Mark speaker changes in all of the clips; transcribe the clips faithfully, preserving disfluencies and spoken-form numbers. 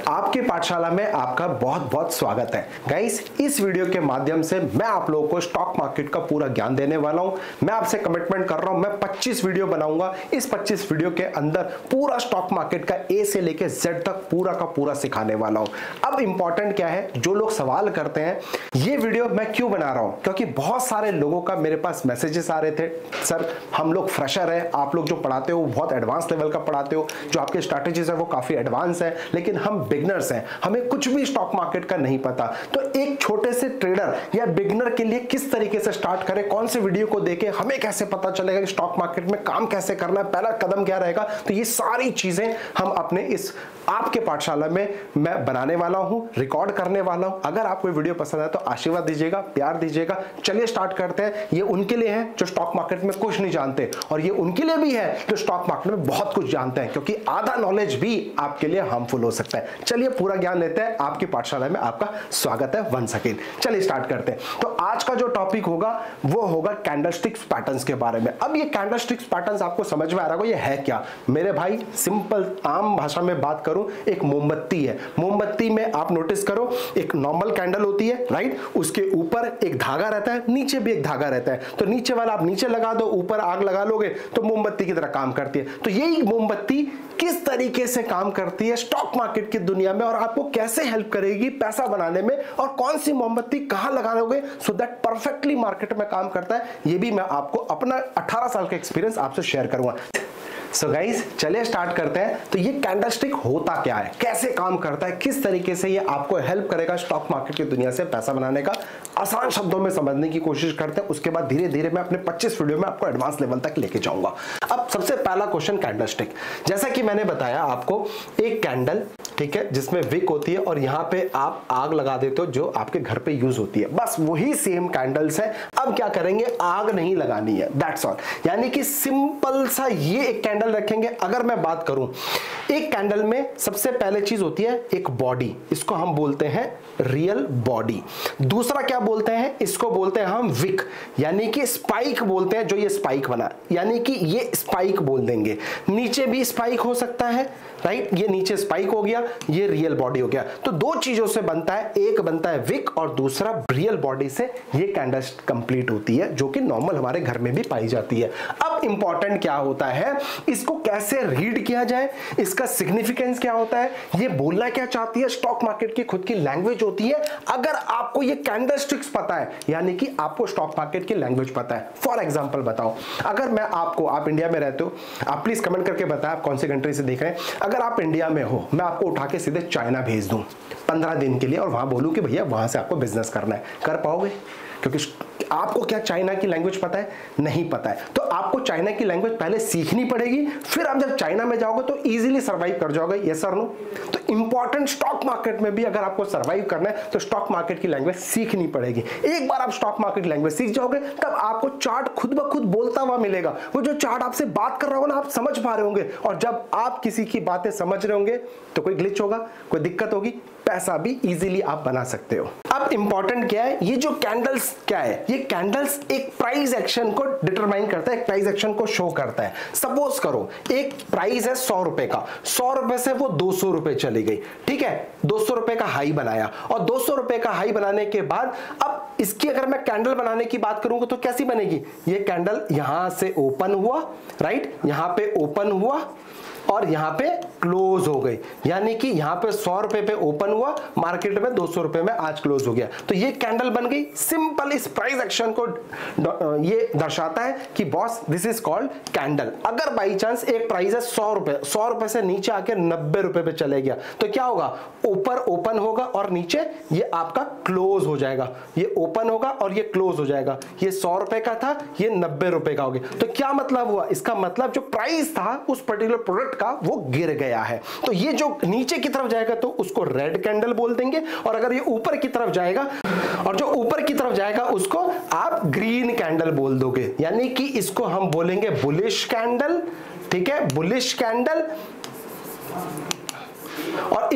Speaker 1: आपकी पाठशाला में आपका बहुत बहुत स्वागत है। गाइस, इस वीडियो के माध्यम से मैं आप लोगों को स्टॉक मार्केट का पूरा ज्ञान देने वाला हूं। मैं आपसे कमिटमेंट कर रहा हूं, मैं पच्चीस वीडियो बनाऊंगा। इस पच्चीस वीडियो के अंदर पूरा स्टॉक मार्केट का ए से लेके जेड तक पूरा का पूरा सिखाने वाला हूं। अब इंपॉर्टेंट क्या है, जो लोग सवाल करते हैं ये वीडियो मैं क्यों बना रहा हूं, क्योंकि बहुत सारे लोगों का मेरे पास मैसेजेस आ रहे थे, सर हम लोग फ्रेशर है, आप लोग जो पढ़ाते हो बहुत एडवांस लेवल का पढ़ाते हो, जो आपके स्ट्रैटेजीज है वो काफी एडवांस है, लेकिन हम बिगनर्स हैं, हमें कुछ भी स्टॉक मार्केट का नहीं पता। तो एक छोटे से ट्रेडर या बिगनर के लिए किस तरीके से स्टार्ट करें, कौन से वीडियो को देखें, हमें कैसे पता चलेगा कि स्टॉक मार्केट में काम कैसे करना है, पहला कदम क्या रहेगा, तो ये सारी चीजें हम अपने इस आपके पाठशाला में मैं बनाने वाला हूं, रिकॉर्ड करने वाला हूं। अगर आपको वीडियो पसंद है तो आशीर्वाद दीजिएगा, प्यार दीजिएगा। चलिए स्टार्ट करते हैं। ये उनके लिए है जो स्टॉक मार्केट में कुछ नहीं जानते, और ये उनके लिए भी है जो स्टॉक मार्केट में बहुत कुछ जानते हैं, क्योंकि आधा नॉलेज भी आपके लिए हार्मफुल हो सकता है। चलिए पूरा ज्ञान लेते हैं। आपकी पाठशाला में आपका स्वागत है वंस अगेन। चलिए स्टार्ट करते हैं। तो आज का जो टॉपिक होगा वो होगा कैंडलस्टिक्स पैटर्न्स के बारे में। अब ये कैंडलस्टिक्स पैटर्न्स आपको समझ में आ रहा होगा ये है क्या। मेरे भाई सिंपल आम भाषा में बात करूं, एक मोमबत्ती है। मोमबत्ती में आप नोटिस करो एक नॉर्मल कैंडल होती है, राइट, उसके ऊपर एक धागा रहता है, नीचे भी एक धागा रहता है। तो नीचे वाला आप नीचे लगा दो, ऊपर आग लगा लोगे तो मोमबत्ती की तरह काम करती है। तो यही मोमबत्ती किस तरीके से काम करती है स्टॉक मार्केट की दुनिया में, और आपको कैसे हेल्प करेगी पैसा बनाने में, और कौन सी मोमबत्ती कहां लगाओगे सो दैट परफेक्टली मार्केट में काम करता है, ये भी मैं आपको अपना अठारह साल का एक्सपीरियंस आपसे शेयर करूंगा। सो गाइस, चलिए स्टार्ट करते हैं। तो ये कैंडलस्टिक होता क्या है, कैसे काम करता है, किस तरीके से ये आपको हेल्प करेगा स्टॉक मार्केट की दुनिया से पैसा बनाने का, आसान शब्दों में समझने की कोशिश करते हैं। उसके बाद धीरे धीरे मैं अपने पच्चीस वीडियो में आपको एडवांस लेवल तक लेके जाऊंगा। अब सबसे पहला क्वेश्चन, कैंडलस्टिक। जैसा कि मैंने बताया आपको, एक कैंडल, ठीक है, जिसमें विक होती है और यहाँ पे आप आग लगा देते हो जो आपके घर पे यूज होती है, बस वही सेम कैंडल्स है। अब क्या करेंगे, आग नहीं लगानी है, दैट्स ऑल। यानी कि सिंपल सा ये एक कैंडल रखेंगे। अगर मैं बात करूं, एक कैंडल में सबसे पहले चीज होती है एक बॉडी, इसको हम बोलते हैं रियल बॉडी। दूसरा क्या बोलते हैं, इसको बोलते हैं हम विक, यानी कि स्पाइक बोलते हैं, जो ये स्पाइक बना, यानी कि ये स्पाइक बोल देंगे। नीचे भी स्पाइक हो सकता है, राइट, ये नीचे स्पाइक हो गया, ये रियल बॉडी हो गया। तो दो चीजों से बनता है, एक बनता है विक और दूसरा रियल बॉडी से ये कैंडल कंप्लीट होती है, जो कि नॉर्मल हमारे घर में भी पाई जाती है। अब इंपॉर्टेंट क्या होता है, इसको कैसे रीड किया जाए, इसका सिग्निफिकेंस क्या होता है, ये बोलना क्या चाहती है, स्टॉक मार्केट की खुद की लैंग्वेज होती है। अगर आपको ये कैंडलस्टिक्स पता है, यानी कि आपको स्टॉक मार्केट की लैंग्वेज पता है। फॉर एग्जांपल बताओ, अगर मैं आपको, आप इंडिया में रहते हो, आप प्लीज कमेंट करके बताएं आप कौन सी कंट्री से देख रहे हैं। अगर आप इंडिया में हो, मैं आपको उठा के सीधे चाइना भेज दूं पंद्रह दिन के लिए, और वहां बोलूं कि भैया वहां से आपको बिजनेस करना है, कर पाओगे? क्योंकि आपको क्या चाइना की लैंग्वेज पता है? नहीं पता है। तो आपको चाइना की लैंग्वेज पहले सीखनी पड़ेगी, फिर आप जब चाइना में जाओगे तो इजीली सर्वाइव कर जाओगे। यस और नो? तो इंपॉर्टेंट, स्टॉक मार्केट में भी अगर आपको सर्वाइव करना है तो स्टॉक मार्केट की लैंग्वेज सीखनी पड़ेगी। एक बार आप स्टॉक मार्केट लैंग्वेज सीख जाओगे, तब आपको चार्ट खुद ब खुद बोलता हुआ मिलेगा। वो जो चार्ट आपसे बात कर रहा होगा ना, आप समझ पा रहे होंगे, और जब आप किसी की बातें समझ रहे होंगे तो कोई ग्लिच होगा, कोई दिक्कत होगी, पैसा भी इजीली आप बना सकते हो। अब इंपॉर्टेंट क्या है, ये जो कैंडल्स क्या है, ये कैंडल्स एक प्राइस एक्शन को डिटरमाइन करता है, एक प्राइस एक्शन को शो करता है। सपोज करो एक प्राइस है सौ रुपए का, सौ रुपए से वो दो सौ रुपए चली गई, ठीक है, दो सौ रुपए का हाई बनाया, और दो सौ रुपए का हाई बनाने के बाद अब इसकी अगर मैं कैंडल बनाने की बात करूंगा तो कैसी बनेगी, ये कैंडल यहां से ओपन हुआ, राइट, यहां पे ओपन हुआ और यहां पे क्लोज हो गई, यानी कि यहां पे सौ रुपए पे ओपन हुआ, मार्केट में दो सौ रुपए में आज क्लोज हो गया, तो ये कैंडल बन गई। सिंपल इस प्राइस एक्शन को ये दर्शाता है कि boss this is called candle. अगर बाई चांस एक प्राइस है सौ रुपए, सौ रुपए से नीचे आके नब्बे रुपए पे चले गया, तो क्या होगा, ऊपर ओपन होगा और नीचे ये आपका क्लोज हो जाएगा, ये ओपन होगा और ये क्लोज हो जाएगा। ये सौ रुपए का था, ये नब्बे रुपए का हो गया। तो क्या मतलब हुआ, इसका मतलब जो प्राइस था उस पर्टिकुलर प्रोडक्ट का वो गिर गया है। तो ये जो नीचे की तरफ जाएगा तो उसको रेड कैंडल बोल देंगे, और अगर ये ऊपर की तरफ जाएगा, और जो ऊपर की तरफ जाएगा उसको आप ग्रीन कैंडल बोल दोगे, यानी कि इसको हम बोलेंगे बुलिश कैंडल, ठीक है, बुलिश कैंडल। और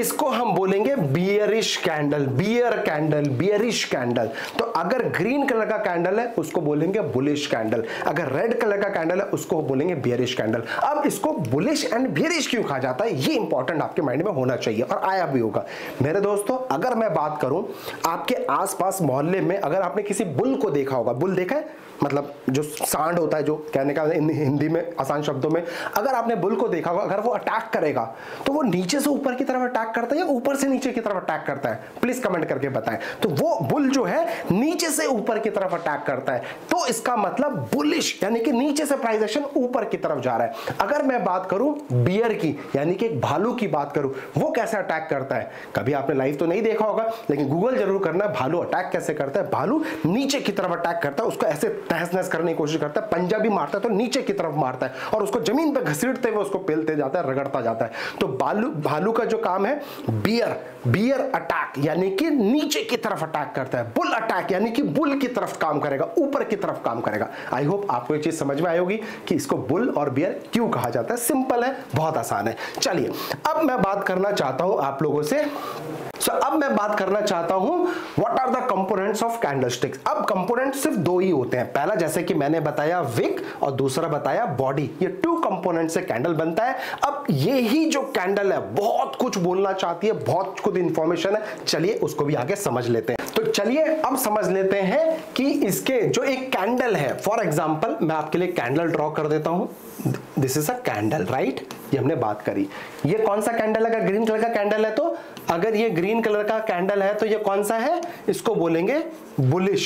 Speaker 1: इसको हम बोलेंगे bearish candle, bear candle, bearish candle. तो अगर ग्रीन कलर का कैंडल है उसको बोलेंगे बुलिश कैंडल, अगर रेड कलर का कैंडल है उसको बोलेंगे बियरिश कैंडल। अब इसको बुलिश एंड बियरिश क्यों कहा जाता है, ये इंपॉर्टेंट आपके माइंड में होना चाहिए और आया भी होगा। मेरे दोस्तों, अगर मैं बात करूं आपके आसपास मोहल्ले में, अगर आपने किसी बुल को देखा होगा, बुल देखा है मतलब जो सांड होता है, जो कहने का हिंदी में आसान शब्दों में, अगर आपने बुल को देखा होगा, अगर वो अटैक करेगा तो वो नीचे से ऊपर की तरफ अटैक करता है या ऊपर से नीचे की तरफ अटैक करता है, प्लीज कमेंट करके बताएं। तो वो बुल जो है नीचे से ऊपर की तरफ अटैक करता है, तो इसका मतलब बुलिश यानी कि नीचे से प्राइस एक्शन ऊपर की तरफ जा रहा है। अगर मैं बात करूं बियर की यानी कि एक भालू की बात करूं, वो कैसे अटैक करता है, कभी आपने लाइव तो नहीं देखा होगा लेकिन गूगल जरूर करना है, भालू अटैक कैसे करता है। भालू नीचे की तरफ अटैक करता है, उसको ऐसे तहस नहस करने की कोशिश करता है, पंजा भी मारता है तो नीचे की तरफ मारता है और उसको जमीन पे घसीटते हुए उसको पेलते जाता है, रगड़ता जाता है। तो भालू भालू का जो काम है बियर, बियर अटैक यानी कि नीचे की तरफ अटैक करता है। बुल अटैक यानी कि बुल की तरफ काम करेगा, ऊपर की तरफ काम करेगा। आई होप आपको ये चीज समझ में आई होगी कि इसको बुल और बियर क्यों कहा जाता है। सिंपल है, बहुत आसान है। चलिए अब मैं बात करना चाहता हूं आप लोगों से So, अब मैं बात करना चाहता हूं what are the components of candlesticks. अब कंपोनेंट सिर्फ दो ही होते हैं, पहला जैसे कि मैंने बताया विक और दूसरा बताया बॉडी, ये टू कंपोनेंट से कैंडल बनता है। अब ये ही जो कैंडल है बहुत कुछ बोलना चाहती है, बहुत कुछ इंफॉर्मेशन है, चलिए उसको भी आगे समझ लेते हैं। तो चलिए अब समझ लेते हैं कि इसके जो एक कैंडल है, फॉर एग्जाम्पल मैं आपके लिए कैंडल ड्रॉ कर देता हूं। This is a candle, right, ये हमने बात करी। ये कौन सा कैंडल है, अगर ग्रीन कलर का कैंडल है तो, अगर ये ग्रीन कलर का कैंडल है तो ये कौन सा है, इसको बोलेंगे bullish,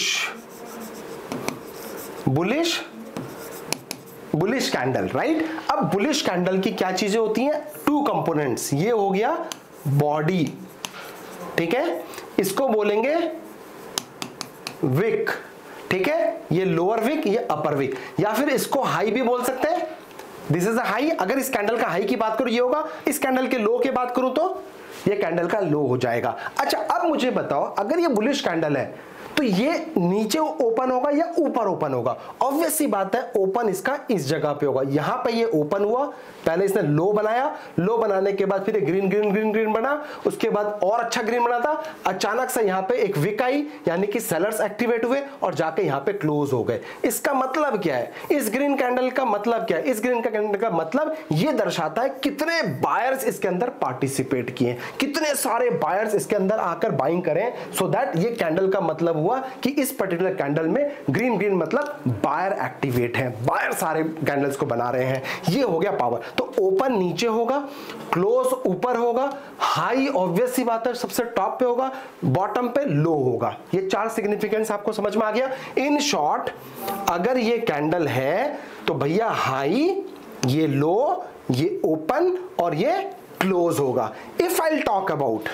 Speaker 1: bullish bullish candle, right. अब बुलिश कैंडल की क्या चीजें होती हैं, टू कंपोनेंट्स, ये हो गया बॉडी, ठीक है, इसको बोलेंगे विक, ठीक है, ये लोअर विक, ये अपर विक, या फिर इसको हाई भी बोल सकते हैं। दिस इज अ हाई, अगर इस कैंडल का हाई की बात करूं ये होगा, इस कैंडल के लो की बात करूं तो ये कैंडल का लो हो जाएगा। अच्छा अब मुझे बताओ, अगर ये बुलिश कैंडल है तो ये नीचे ओपन होगा या ऊपर ओपन होगा, ऑब्वियस सी बात है ओपन इसका इस जगह पे होगा। यहां पे ये ओपन हुआ, पहले इसने लो बनाया, लो बनाने के बाद फिर ग्रीन ग्रीन ग्रीन ग्रीन बना, उसके बाद और अच्छा ग्रीन बना था, अचानक से यहां पे एक विक आई यानी कि सेलर्स एक्टिवेट हुए और जाके यहां पे क्लोज हो गए। इसका मतलब क्या है, इस ग्रीन कैंडल का मतलब क्या है, इस ग्रीन का कैंडल का मतलब ये दर्शाता है कितने बायर्स इसके अंदर पार्टिसिपेट किए, कितने सारे बायर्स इसके अंदर आकर बाइंग करें, सो दैट ये कैंडल का मतलब हुआ कि इस पर्टिकुलर कैंडल में ग्रीन ग्रीन मतलब बायर एक्टिवेट है, बायर सारे कैंडल्स को बना रहे हैं। ये हो गया पावर। तो ओपन नीचे होगा, क्लोज ऊपर होगा, हाई ऑब्वियस सी बात है सबसे टॉप पे होगा, बॉटम पे लो होगा। ये चार सिग्निफिकेंस आपको समझ में आ गया। इन शॉर्ट अगर ये कैंडल है तो भैया हाई, ये लो, ये ओपन और ये क्लोज होगा। इफ आई टॉक अबाउट,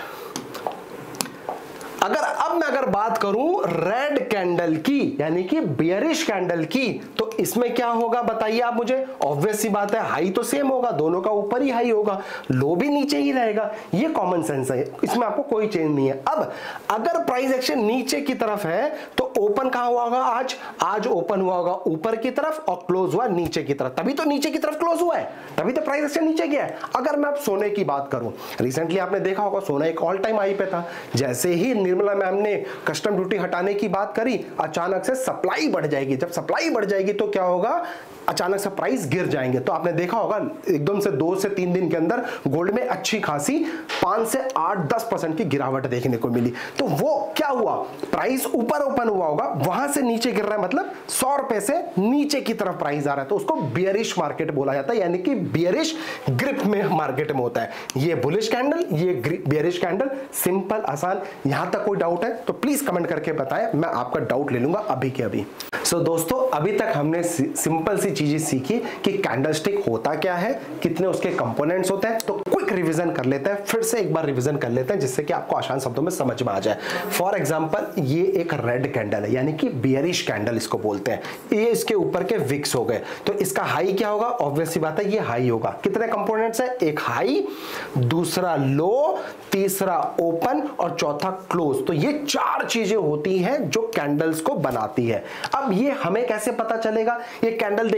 Speaker 1: अगर अब मैं अगर बात करूं रेड कैंडल की यानी कि बियरिश कैंडल की, तो इसमें क्या होगा बताइए आप मुझे। ऑब्वियस सी बात है हाई तो सेम होगा, दोनों का ऊपर ही हाई होगा, लो भी नीचे ही रहेगा, ये कॉमन सेंस है, इसमें आपको कोई चेंज नहीं है। अब अगर प्राइस एक्शन नीचे की तरफ है तो ओपन कहां हुआ होगा, आज आज ओपन हुआ होगा ऊपर की तरफ और क्लोज हुआ नीचे की तरफ, तभी तो नीचे की तरफ क्लोज हुआ है, तभी तो प्राइस एक्शन नीचे गया है। अगर मैं अब सोने की बात करूं, रिसेंटली आपने देखा होगा सोना एक ऑल टाइम हाई पे था, जैसे ही निर्मला मैम ने कस्टम ड्यूटी हटाने की बात करी, अचानक से सप्लाई बढ़ जाएगी, जब सप्लाई बढ़ जाएगी तो क्या होगा, अचानक से प्राइस गिर जाएंगे। तो आपने देखा होगा एकदम से दो से तीन दिन के अंदर गोल्ड में अच्छी खासी पांच से आठ दस परसेंट की गिरावट देखने को मिली। तो वो क्या हुआ, प्राइस ऊपर ओपन हुआ होगा, वहां से नीचे गिर रहा है, मतलब सौ रुपए से नीचे की तरफ प्राइस आ रहा है, तो उसको बियरिश मार्केट बोला जाता है, यानी कि बियरिश ग्रिप में मार्केट में होता है। ये बुलिश कैंडल, ये बियरिश कैंडल, सिंपल आसान। यहां तक कोई डाउट है तो प्लीज कमेंट करके बताएं, मैं आपका डाउट ले लूंगा अभी के अभी। सो so, दोस्तों अभी तक हमने सिंपल सी चीजें सीखी कि कैंडलस्टिक होता क्या है, कितने उसके कंपोनेंट्स होते हैं। तो क्विक रिवीजन कर लेते हैं, फिर से एक बार रिवीजन कर लेते हैं जिससे कि आपको आसान शब्दों में समझ में आ जाए। फॉर एग्जांपल ये एक रेड कैंडल है यानी कि बियरिश कैंडल इसको बोलते हैं, ये इसके ऊपर के विक्स हो गए, तो इसका हाई क्या होगा, ऑब्वियस सी बात है ये हाई होगा। कितने कंपोनेंट्स है, एक हाई, दूसरा लो, तीसरा ओपन और चौथा क्लोज। तो ये चार चीजें होती हैं जो कैंडल्स को बनाती है। अब ये हमें कैसे पता चलेगा, ये कैंडल देख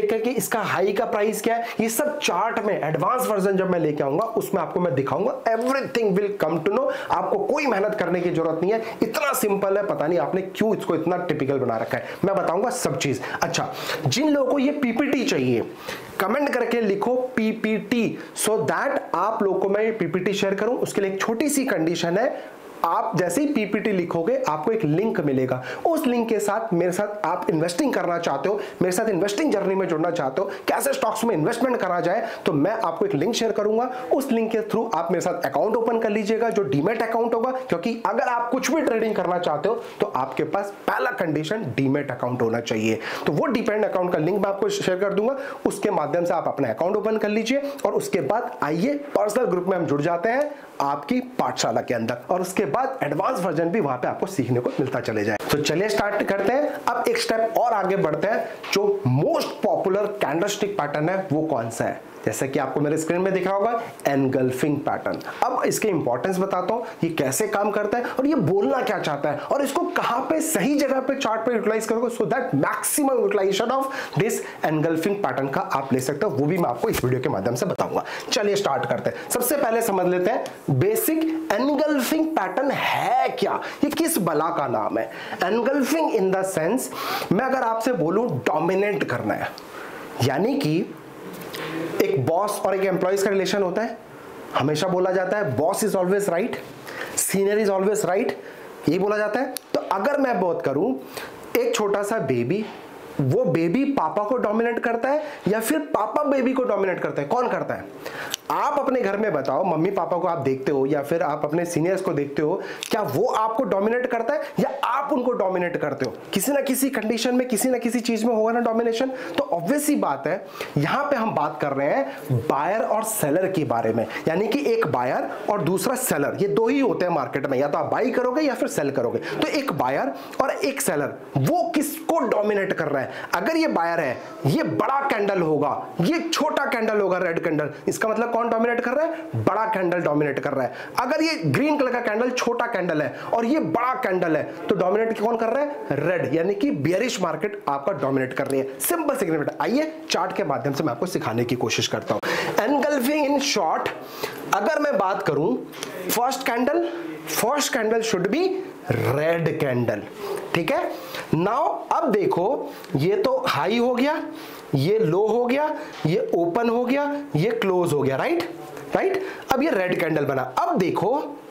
Speaker 1: लेकर के इसका हाई का प्राइस क्या है, ये सब चार्ट में एडवांस वर्जन जब मैं लेके आऊंगा उसमें आपको मैं दिखाऊंगा। Everything will come to know. आपको कोई मेहनत करने की जरूरत नहीं है, इतना सिंपल है, पता नहीं आपने क्यों इसको इतना टिपिकल बना रखा है। मैं बताऊंगा सब चीज। अच्छा, जिन लोगों को ये पीपीटी चाहिए कमेंट करके लिखो पीपीटी, सो दैट आप लोगों को मैं ये पीपीटी शेयर करूं। उसके लिए एक छोटी सी कंडीशन है, आप जैसे ही पीपीटी लिखोगे आपको एक लिंक मिलेगा, उस लिंक के साथ मेरे साथ आप इन्वेस्टिंग करना चाहते हो, मेरे साथ इन्वेस्टिंग जर्नी में जुड़ना चाहते हो, कैसे स्टॉक्स में इन्वेस्टमेंट करा जाए, तो मैं आपको एक लिंक शेयर करूंगा। उस लिंक के थ्रू आप मेरे साथ अकाउंट ओपन कर लीजिएगा, जो डीमैट अकाउंट होगा, क्योंकि अगर आप कुछ भी ट्रेडिंग करना चाहते हो तो आपके पास पहला कंडीशन डीमैट अकाउंट होना चाहिए। तो वो डीमैट अकाउंट का लिंक मैं आपको शेयर कर दूंगा, उसके माध्यम से आप अपना अकाउंट ओपन कर लीजिए और उसके बाद आइए पर्सनल ग्रुप में हम जुड़ जाते हैं आपकी पाठशाला के अंदर, और उसके बाद एडवांस वर्जन भी वहां पे आपको सीखने को मिलता चले जाए। तो चलिए स्टार्ट करते हैं। अब एक स्टेप और आगे बढ़ते हैं, जो मोस्ट पॉपुलर कैंडलस्टिक पैटर्न है वो कौन सा है। जैसे कि आपको मेरे स्क्रीन में दिख रहा होगा, एनगल्फिंग पैटर्न। अब इसके इंपॉर्टेंस बताता हूं, ये कैसे काम करता है और ये बोलना क्या चाहता है, और इसको कहां पे सही जगह पे चार्ट पे यूटिलाइज करोगे so that maximum utilisation of this engulfing pattern का आप ले सकते हो, वो भी मैं आपको इस वीडियो के माध्यम से बताऊंगा। चलिए स्टार्ट करते हैं। सबसे पहले समझ लेते हैं बेसिक एनगल्फिंग पैटर्न है क्या, ये किस बला का नाम है। एनगल्फिंग इन द सेंस, मैं अगर आपसे बोलूं डोमिनेट करना है, यानी कि एक बॉस और एक एम्प्लॉइज का रिलेशन होता है, हमेशा बोला जाता है boss is always right, senior is always right, ये बोला जाता है। तो अगर मैं बात करूं एक छोटा सा बेबी, वो बेबी पापा को डोमिनेट करता है या फिर पापा बेबी को डोमिनेट करता है, कौन करता है? आप अपने घर में बताओ, मम्मी पापा को आप देखते हो या फिर आप अपने सीनियर्स को देखते हो, क्या वो आपको डोमिनेट करता है या आप उनको डोमिनेट करते हो? किसी ना किसी कंडीशन में, किसी ना किसी चीज में होगा ना डोमिनेशन। तो ऑब्वियस सी बात है, यहां पे हम बात कर रहे हैं बायर और सेलर के बारे में, यानी कि एक बायर और दूसरा सेलर, ये दो ही होते हैं मार्केट में, या तो आप बाई करोगे या फिर सेल करोगे। तो एक बायर और एक सेलर, वो किसको डोमिनेट कर रहा है? अगर ये बायर है, ये बड़ा कैंडल होगा, ये छोटा कैंडल होगा, रेड कैंडल, इसका मतलब कौन डोमिनेट कर रहा है? बड़ा कैंडल डोमिनेट कर रहा है। अगर ये ग्रीन कलर का कैंडल छोटा कैंडल है और ये बड़ा कैंडल है, तो डोमिनेट कौन कर रहा है? रेड, यानी कि बियरिश मार्केट आपका डोमिनेट कर रही है। Simple significant. आइए चार्ट के माध्यम से मैं आपको सिखाने की कोशिश करता हूं। एनगल्फिंग इन शॉर्ट, अगर मैं बात करूं first candle, first candle should be red candle, ठीक है। नाउ अब देखो, ये तो हाई हो गया, ये लो हो गया, ये ओपन हो गया, ये क्लोज हो गया, राइट राइट। अब ये रेड कैंडल बना। अब देखो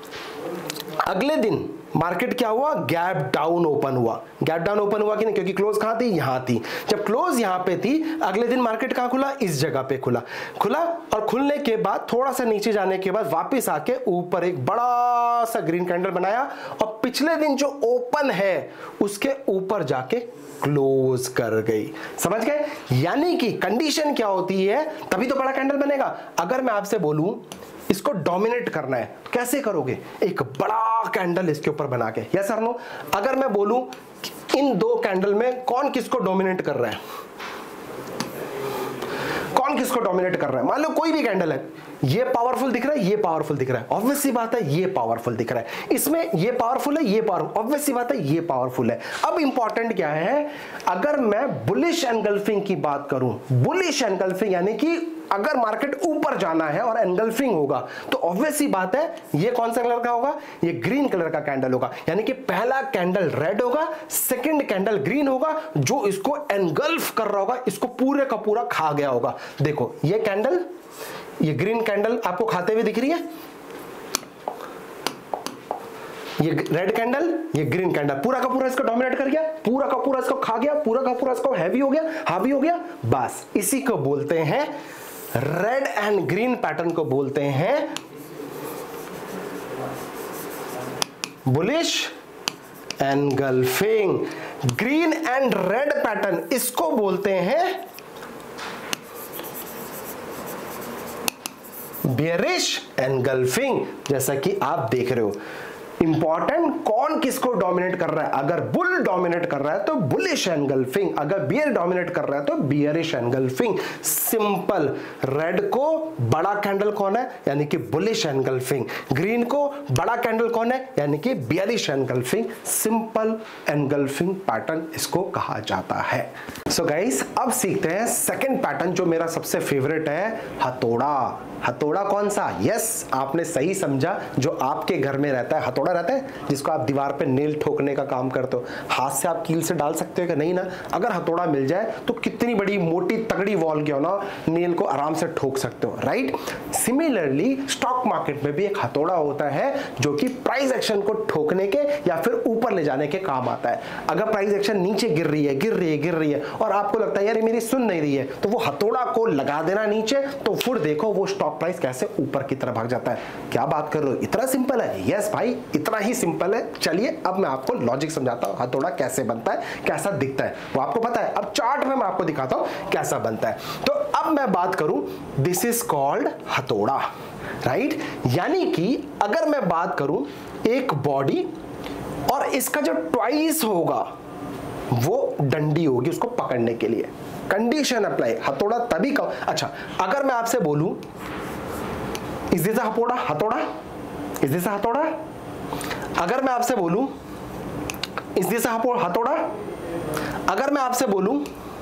Speaker 1: अगले दिन मार्केट क्या हुआ? गैप डाउन ओपन हुआ। गैप डाउन ओपन हुआ कि नहीं? क्योंकि क्लोज कहां थी? यहां थी। जब क्लोज यहां पे थी, अगले दिन मार्केट कहां खुला? इस जगह पे खुला। खुला और खुलने के बाद थोड़ा सा नीचे जाने के बाद वापस आके ऊपर एक बड़ा सा ग्रीन कैंडल बनाया और पिछले दिन जो ओपन है उसके ऊपर जाके क्लोज कर गई। समझ गए? यानी कि कंडीशन क्या होती है, तभी तो बड़ा कैंडल बनेगा। अगर मैं आपसे बोलूं इसको डोमिनेट करना है, कैसे करोगे? एक बड़ा कैंडल इसके ऊपर बना के, यस और नो। अगर मैं बोलूं इन दो कैंडल में कौन किसको डोमिनेट कर रहा है, कौन किसको डोमिनेट कर रहा है? मान लो कोई भी कैंडल है, ये पावरफुल दिख रहा है, ये पावरफुल दिख रहा है, ऑब्वियस सी बात है ये पावरफुल दिख रहा है। इसमें ये पावरफुल है, ये पावरफुल, ऑब्वियस सी बात है ये पावरफुल है। अब इंपॉर्टेंट क्या है, अगर मैं बुलिश एनगल्फिंग की बात करूं, बुलिश एनगल्फिंग यानी कि अगर मार्केट ऊपर जाना है और एनगल्फिंग होगा, तो ऑब्वियस सी बात है ये कौन सा कलर का होगा? ये ग्रीन कलर का कैंडल होगा। यानी कि पहला कैंडल रेड होगा, सेकंड कैंडल ग्रीन होगा, जो इसको एनगल्फ कर रहा होगा, इसको पूरे का पूरा खा गया होगा। देखो ये कैंडल, ये ग्रीन कैंडल आपको खाते हुए दिख रही है, ये रेड कैंडल, ये ग्रीन कैंडल, पूरा का पूरा इसको डोमिनेट कर गया, पूरा का पूरा इसको खा गया, पूरा का पूरा इसको हैवी हो गया, हावी हो गया। बस इसी को बोलते हैं रेड एंड ग्रीन पैटर्न को बोलते हैं bullish engulfing. Green and red pattern इसको बोलते हैं बेयरिश एनगल्फिंग। जैसा कि आप देख रहे हो, इंपॉर्टेंट कौन किसको डोमिनेट कर रहा है। अगर बुल डोमिनेट कर रहा है तो बुलिश एनगल्फिंग, अगर बियर डोमिनेट कर रहा है तो बियरिश एनगल्फिंग। सिंपल। रेड को बड़ा कैंडल कौन है, यानी कि बुलिश एनगल्फिंग। ग्रीन को बड़ा कैंडल कौन है, यानी कि bearish engulfing. Simple engulfing pattern इसको कहा जाता है। सो गाइस, अब सीखते हैं सेकंड पैटर्न जो मेरा सबसे फेवरेट है, हथौड़ा। हथौड़ा कौन सा? यस, आपने सही समझा, जो आपके घर में रहता है। हथौड़ा रहता है जिसको आप दीवार पे नेल ठोकने का काम करते हो। हाथ से आप कील से डाल सकते हो कि नहीं ना? अगर हथौड़ा मिल जाए तो कितनी बड़ी मोटी तगड़ी वॉल क्यों ना, नेल को आराम से ठोक सकते हो, राइट? सिमिलरली स्टॉक मार्केट में भी एक हथौड़ा होता है जो कि प्राइस एक्शन को ठोकने के या फिर ऊपर ले जाने के काम आता है। अगर प्राइस एक्शन नीचे गिर रही है गिर रही है गिर रही है और आपको लगता है यार मेरी सुन नहीं रही है, तो वो हथौड़ा को लगा देना नीचे, तो फिर देखो वो स्टॉक प्राइस कैसे ऊपर की तरफ भाग जाता है। क्या बात कर रहे हो, इतना सिंपल है? यस भाई, इतना ही सिंपल है। चलिए अब मैं आपको लॉजिक समझाता हूं, हथौड़ा कैसे बनता है, कैसा दिखता है, वो आपको पता है। अब चार्ट में मैं आपको दिखाता हूं कैसा बनता है। तो अब मैं बात करूं, दिस इज कॉल्ड हथौड़ा, राइट? यानी कि अगर मैं बात करूं एक बॉडी और इसका जो ट्वाइस होगा वो डंडी होगी उसको पकड़ने के लिए। कंडीशन अप्लाई, हथौड़ा तभी का। अच्छा, अगर मैं आपसे बोलूं इज दिस अ हथौड़ा, हथौड़ा इज दिस अ हथौड़ा, अगर मैं आपसे बोलूं इज दिस अ हथौड़ा, अगर मैं आपसे बोलूं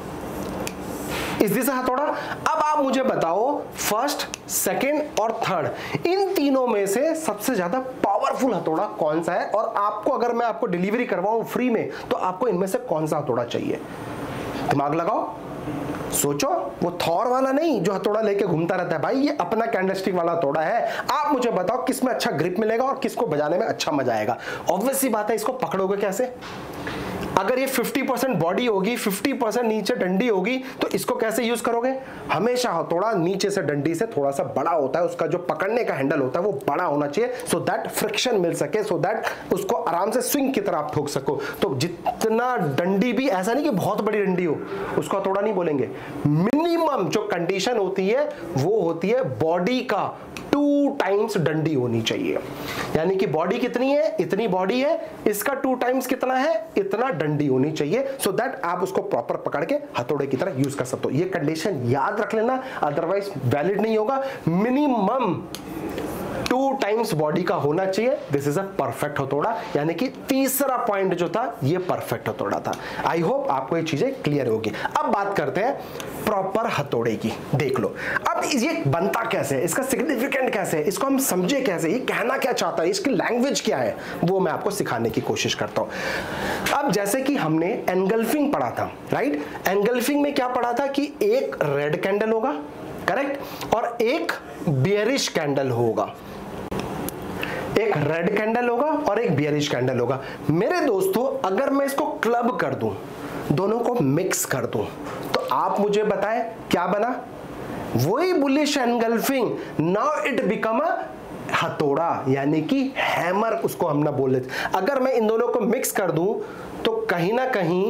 Speaker 1: इज दिस अ हथौड़ा, अब आप मुझे बताओ फर्स्ट, सेकंड और थर्ड, इन तीनों में से सबसे ज्यादा पावरफुल हथौड़ा कौन सा है? और आपको अगर मैं आपको डिलीवरी करवाऊं फ्री में, तो आपको इनमें से कौन सा हथौड़ा चाहिए? दिमाग लगाओ, सोचो। वो थॉर वाला नहीं जो हथौड़ा लेके घूमता रहता है भाई, ये अपना कैंडलस्टिक वाला हथौड़ा है। आप मुझे बताओ किस में अच्छा ग्रिप मिलेगा और किसको बजाने में अच्छा मजा आएगा। ऑब्वियस सी बात है, इसको पकड़ोगे कैसे? अगर ये फिफ्टी परसेंट बॉडी होगी, फिफ्टी परसेंट नीचे डंडी होगी, तो इसको कैसे यूज करोगे? हमेशा हथौड़ा नीचे से डंडी से थोड़ा सा बड़ा होता है, उसका जो पकड़ने का हैंडल होता है वो बड़ा होना चाहिए, सो दैट फ्रिक्शन मिल सके, सो दैट उसको आराम से स्विंग की तरह आप ठोक सको। तो जितना डंडी भी, ऐसा नहीं कि बहुत बड़ी डंडी हो, उसको हथौड़ा नहीं बोलेंगे। मिनिमम जो कंडीशन होती है वो होती है बॉडी का टू टाइम्स डंडी होनी चाहिए। यानी कि बॉडी कितनी है, इतनी बॉडी है, इसका टू टाइम्स कितना है, इतना डंडी होनी चाहिए, सो दैट आप उसको प्रॉपर पकड़ के हथौड़े की तरह यूज कर सकते हो। ये कंडीशन याद रख लेना, अदरवाइज वैलिड नहीं होगा। मिनिमम टू टाइम्स बॉडी का होना चाहिए, दिस इज अ परफेक्ट हथौड़ा। यानी कि तीसरा पॉइंट जो था ये परफेक्ट हथौड़ा था। आई होप आपको ये चीजें क्लियर होगी। अब बात करते हैं प्रॉपर हथौड़े की। देख लो अब ये बनता कैसे है, इसका सिग्निफिकेंट कैसे है, इसको हम समझे कैसे, ये कहना क्या चाहता है, इसकी लैंग्वेज क्या है, वो मैं आपको सिखाने की कोशिश करता हूं। अब जैसे कि हमने एनगल्फिंग पढ़ा था, राइट? एनगल्फिंग में क्या पढ़ा था कि एक रेड कैंडल होगा, करेक्ट, और एक बियरिश कैंडल होगा। एक रेड कैंडल होगा और एक बियरिश कैंडल होगा। मेरे दोस्तों, अगर मैं इसको क्लब कर दूं, दोनों को मिक्स कर दूं, तो आप मुझे बताएं क्या बना? वही bullish engulfing. Now it become a हथौड़ा, यानी कि हैमर उसको हम ना बोले। अगर मैं इन दोनों को मिक्स कर दूं तो कहीं ना कहीं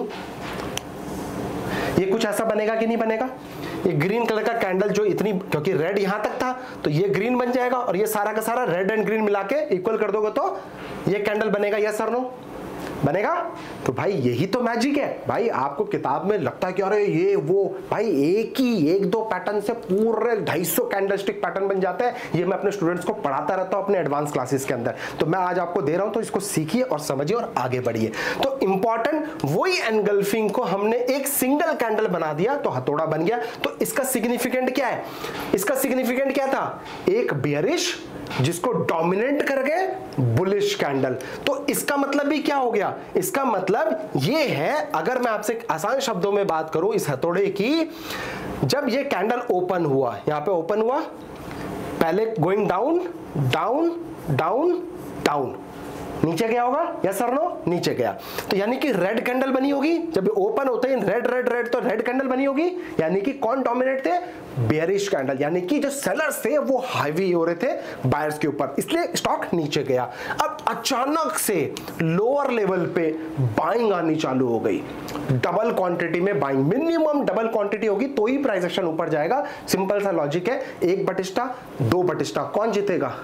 Speaker 1: ये कुछ ऐसा बनेगा कि नहीं बनेगा? ये ग्रीन कलर का कैंडल जो इतनी, क्योंकि रेड यहां तक था तो ये ग्रीन बन जाएगा, और ये सारा का सारा रेड एंड ग्रीन मिला के इक्वल कर दोगे तो ये कैंडल बनेगा। यस और नो? बनेगा। तो भाई यही तो मैजिक है भाई। आपको किताब में लगता है कि अरे ये वो, भाई एक ही एक दो पैटर्न से पूरे ढाई सौ कैंडलस्टिक पैटर्न बन जाता है। ये मैं अपने स्टूडेंट्स को पढ़ाता रहता हूं अपने एडवांस क्लासेस के अंदर। तो मैं आज आपको दे रहा हूं, तो इसको सीखिए और समझिए और आगे बढ़िए। तो इंपॉर्टेंट, वही एनगल्फिंग को हमने एक सिंगल कैंडल बना दिया तो हथौड़ा बन गया। तो इसका सिग्निफिकेंट क्या है? इसका सिग्निफिकेंट क्या था? एक बियरिश जिसको डोमिनेट कर गए बुलिश कैंडल। तो इसका मतलब भी क्या हो गया? इसका मतलब ये है, अगर मैं आपसे आसान शब्दों में बात करूं इस हथौड़े की, जब ये कैंडल ओपन हुआ, यहां पे ओपन हुआ, पहले going down down down down, नीचे गया होगा, यस सर नो? नीचे गया, तो यानी कि रेड कैंडल बनी होगी। जब ओपन होते हैं रेड रेड रेड, तो रेड कैंडल बनी होगी। यानी कि कौन डोमिनेट थे? Bearish candle. यानी कि जो सेलर्स थे वो हाईवी हो रहे थे बायर्स के ऊपर, इसलिए स्टॉक नीचे गया। अब अचानक से लोअर लेवल पे बाइंग आनी चालू हो गई, डबल क्वांटिटी में बाइंग, मिनिमम डबल क्वांटिटी होगी तो ही प्राइस एक्शन ऊपर जाएगा। सिंपल सा लॉजिक है, एक बटिस्टा दो बटिस्टा, कौन जीतेगा?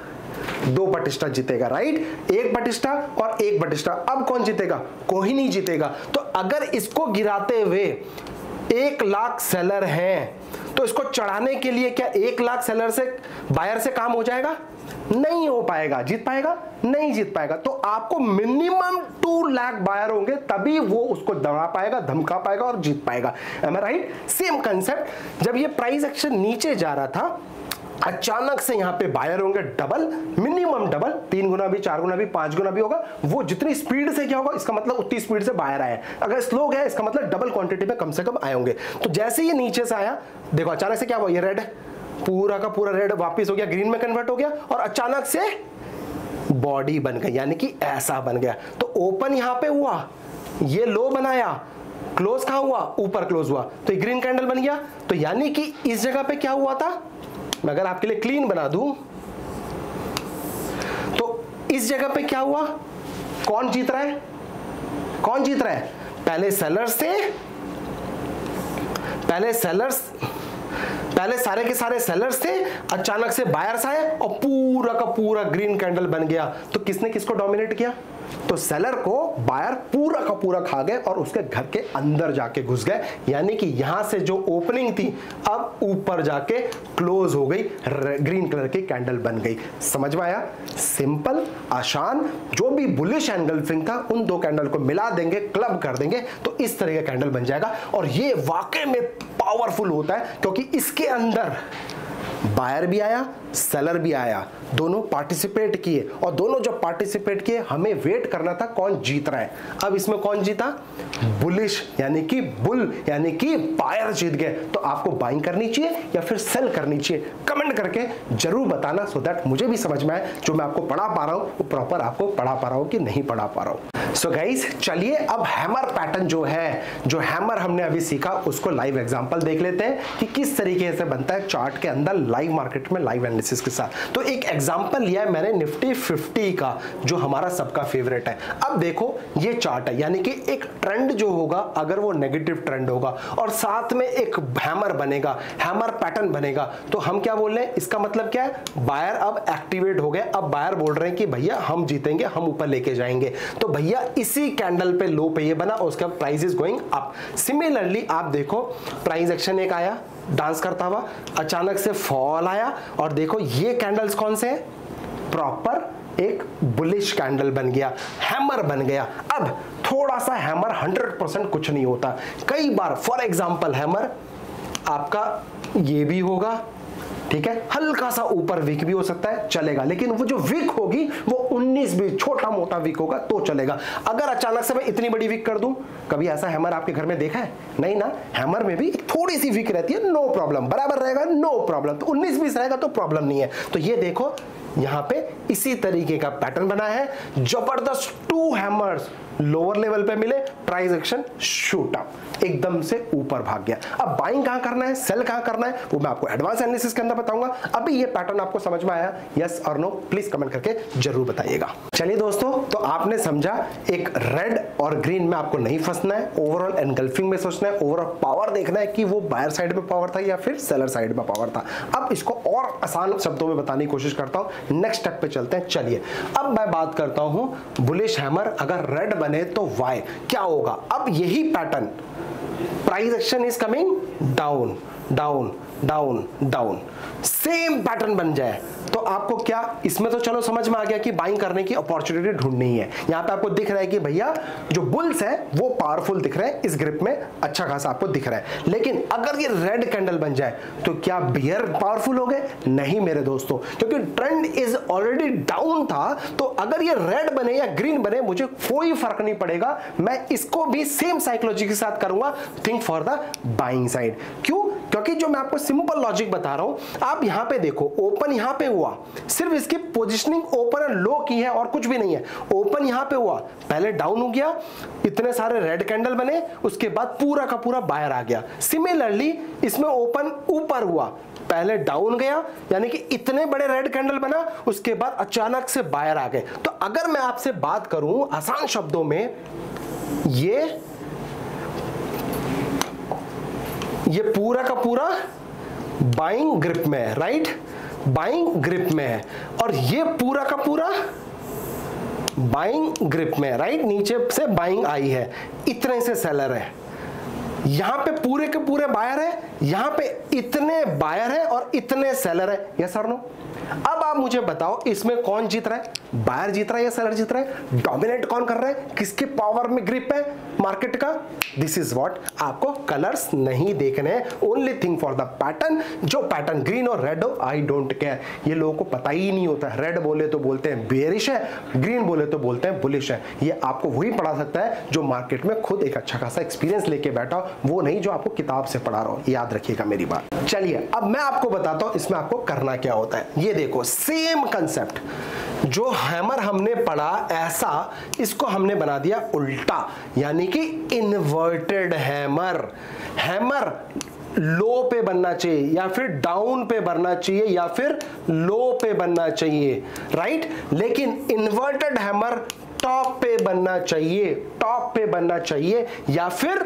Speaker 1: दो बटिस्टा जीतेगा, राइट, एक बटिस्टा और एक बटिस्टा। अब कौन जीतेगा? कोई नहीं जीतेगा। तो अगर इसको गिराते हुए एक लाख सेलर हैं तो इसको चढ़ाने के लिए क्या एक लाख सेलर से बायर से काम हो जाएगा? नहीं हो पाएगा। जीत पाएगा? नहीं जीत पाएगा। तो आपको मिनिमम टू लाख बायर होंगे तभी वो उसको दबा पाएगा, धमका पाएगा और जीत पाएगा। Am I right? Same concept, जब ये प्राइस एक्शन नीचे जा रहा था अचानक से यहां पे बायर होंगे डबल, मिनिमम डबल, तीन गुना भी, चार गुना भी, पांच गुना भी होगा। वो जितनी स्पीड से क्या होगा इसका मतलब उतनी स्पीड से बायर आए। अगर स्लो गया इसका मतलब डबल क्वांटिटी में कम से कम आए होंगे। तो जैसे ये नीचे से आया देखो अचानक से क्या हुआ, ये रेड पूरा का पूरा रेड वापस हो गया, ग्रीन में कन्वर्ट हो गया और अचानक से बॉडी बन गई, यानी कि ऐसा बन गया। तो ओपन यहां पे हुआ, ये लो बनाया, क्लोज कहां हुआ? ऊपर क्लोज हुआ, तो ये ग्रीन कैंडल बन गया। तो यानी कि इस जगह पे क्या हुआ था, मैं अगर आपके लिए क्लीन बना दूं तो इस जगह पे क्या हुआ, कौन जीत रहा है? कौन जीत रहा है? पहले सेलर्स थे, पहले सेलर्स पहले सारे के सारे सेलर्स थे, अचानक से बायर्स आए और पूरा का पूरा ग्रीन कैंडल बन गया। तो किसने किसको डोमिनेट किया? तो सेलर को बायर पूरा का पूरा खा गए और उसके घर के अंदर जाके घुस गए, यानी कि यहां से जो ओपनिंग थी अब ऊपर जाके क्लोज हो गई, ग्रीन कलर की कैंडल बन गई। समझ में आया? सिंपल, आसान। जो भी बुलिश एंगल्फिंग था उन दो कैंडल को मिला देंगे, क्लब कर देंगे तो इस तरह का कैंडल बन जाएगा। और ये वाकई में पावरफुल होता है क्योंकि इसके अंदर बायर भी आया, सेलर भी आया, दोनों पार्टिसिपेट किए और दोनों जब पार्टिसिपेट किए हमें वेट करना था कौन जीत रहा है। अब इसमें कौन जीता? बुलिश यानी कि बुल यानी कि बायर जीत गए। तो आपको बाइंग करनी चाहिए या फिर सेल करनी चाहिए? कमेंट करके जरूर बताना सो दैट मुझे भी समझ में आए जो मैं आपको पढ़ा पा रहा हूं वो प्रॉपर आपको पढ़ा पा रहा हूं कि नहीं पढ़ा पा रहा हूं। सो गाइस चलिए अब हैमर पैटर्न जो है, जो हैमर हमने अभी सीखा उसको लाइव एग्जांपल देख लेते हैं कि किस तरीके से बनता है चार्ट के अंदर लाइव मार्केट में लाइव एनालिसिस के साथ। तो एक एग्जांपल लिया है मैंने निफ्टी फिफ्टी का जो हमारा सबका फेवरेट है। अब देखो ये चार्ट है, यानी कि एक ट्रेंड जो होगा अगर वो नेगेटिव ट्रेंड होगा और साथ में एक हैमर बनेगा, हैमर पैटर्न बनेगा, तो हम क्या बोल रहे हैं? इसका मतलब क्या है? बायर अब एक्टिवेट हो गए। अब बायर बोल रहे हैं कि भैया हम जीतेंगे, हम ऊपर लेके जाएंगे। तो भैया इसी कैंडल पे लो पे ये बना और उसका price is going up. Similarly आप देखो प्राइस एक्शन एक आया डांस करता हुआ, अचानक से फॉल आया और देखो ये कैंडल्स कौन से हैं? प्रॉपर एक बुलिश कैंडल बन गया, हैमर बन गया। अब थोड़ा सा हैमर हंड्रेड परसेंट कुछ नहीं होता। कई बार फॉर एग्जांपल हैमर आपका ये भी होगा, ठीक है, हल्का सा ऊपर वीक भी हो सकता है, चलेगा, लेकिन वो जो वीक होगी वो उन्नीस भी छोटा मोटा वीक होगा तो चलेगा। अगर अचानक से मैं इतनी बड़ी वीक कर दूं, कभी ऐसा हैमर आपके घर में देखा है? नहीं ना। हैमर में भी थोड़ी सी वीक रहती है, नो प्रॉब्लम, बराबर रहेगा, नो प्रॉब्लम। तो उन्नीस बीस रहेगा तो प्रॉब्लम नहीं है। तो ये देखो यहां पे इसी तरीके का पैटर्न बना है, जबरदस्त टू हैमर्स लोअर लेवल पे मिले, प्राइस एक्शन शूट अप, एकदम से ऊपर भाग गया। अब बाइंग कहां करना है, सेल कहां करना है, वो मैं आपको एडवांस एनालिसिस के अंदर बताऊंगा। अभी ये पैटर्न आपको समझ में आया? यस और नो प्लीज कमेंट करके जरूर बताइएगा। चलिए दोस्तों, तो आपने समझा एक रेड और ग्रीन में आपको नहीं फंसना है, ओवरऑल एनगल्फिंग में सोचना है, ओवरऑल पावर देखना है कि वो बायर साइड में पावर था या फिर सेलर साइड में पावर था। अब इसको और आसान शब्दों में बताने की कोशिश करता हूं, नेक्स्ट स्टेप पे चलते हैं। चलिए अब मैं बात करता हूं बुलिश हैमर अगर रेड बने तो वाई क्या होगा। अब यही pattern, price action is coming down down down down, same pattern बन जाए तो आपको क्या इसमें तो चलो समझ में आ गया कि बाइंग करने की अपॉर्चुनिटी ढूंढनी है। यहां पे आपको दिख रहा है कि भैया जो बुल्स है वो पावरफुल दिख रहे हैं, इस ग्रिप में अच्छा खासा आपको दिख रहा है। लेकिन अगर ये रेड कैंडल बन जाए तो क्या बियर पावरफुल हो गए? नहीं मेरे दोस्तों, क्योंकि ट्रेंड इज ऑलरेडी डाउन था। तो अगर ये रेड बने या ग्रीन बने मुझे कोई फर्क नहीं पड़ेगा, मैं इसको भी सेम साइकोलॉजी के साथ करूंगा, think for the buying side. क्यों? क्योंकि जो मैं आपको सिंपल लॉजिक बता रहा हूं, आप यहां पे देखो ओपन यहां पे हुआ, सिर्फ इसकी पोजीशनिंग ओपन और लो की है और कुछ भी नहीं है। ओपन यहां पे हुआ, पहले डाउन हो गया, इतने सारे रेड कैंडल बने, उसके बाद पूरा का पूरा बायर आ गया। सिमिलरली इसमें ओपन ऊपर हुआ, पहले डाउन गया, यानी कि इतने बड़े रेड कैंडल बना, उसके बाद अचानक से बायर आ गए। तो अगर मैं आपसे बात करूं आसान शब्दों में, ये ये पूरा का पूरा बाइंग ग्रिप में है, राइट? बाइंग ग्रिप में है और ये पूरा का पूरा बाइंग ग्रिप में, राइट, नीचे से बाइंग आई है, इतने से सेलर है, यहां पे पूरे के पूरे बायर है, यहां पे इतने बायर है और इतने सेलर है। यस और नो? अब आप मुझे बताओ इसमें कौन जीत रहा है, बायर जीत रहा है या सेलर जीत रहा है, डोमिनेट कौन कर रहा है, किसके पावर में ग्रिप है मार्केट का? दिस इज व्हाट, आपको कलर्स नहीं देखने हैं, only thing for the pattern. जो पैटर्न ग्रीन और रेड हो, आई डोंट केयर, ये लोगों को पता ही नहीं होता है। रेड बोले तो बोलते हैं बेयरिश है, ग्रीन बोले तो बोलते हैं बुलिश है। ये आपको वही पढ़ा सकता है जो मार्केट में खुद एक अच्छा खासा एक्सपीरियंस लेके बैठा हो, वो नहीं जो आपको किताब से पढ़ा रहा हो। याद रखिएगा मेरी बात। चलिए अब मैं आपको बताता हूं इसमें आपको करना क्या होता है। ये देखो सेम कंसेप्ट, जो हैमर हमने पढ़ा ऐसा, इसको हमने बना दिया उल्टा, यानी कि इन्वर्टेड हैमर। हैमर लो पे बनना चाहिए या फिर डाउन पे बनना चाहिए या फिर लो पे बनना चाहिए, राइट। लेकिन इन्वर्टेड हैमर टॉप पे बनना चाहिए, टॉप पे बनना चाहिए या फिर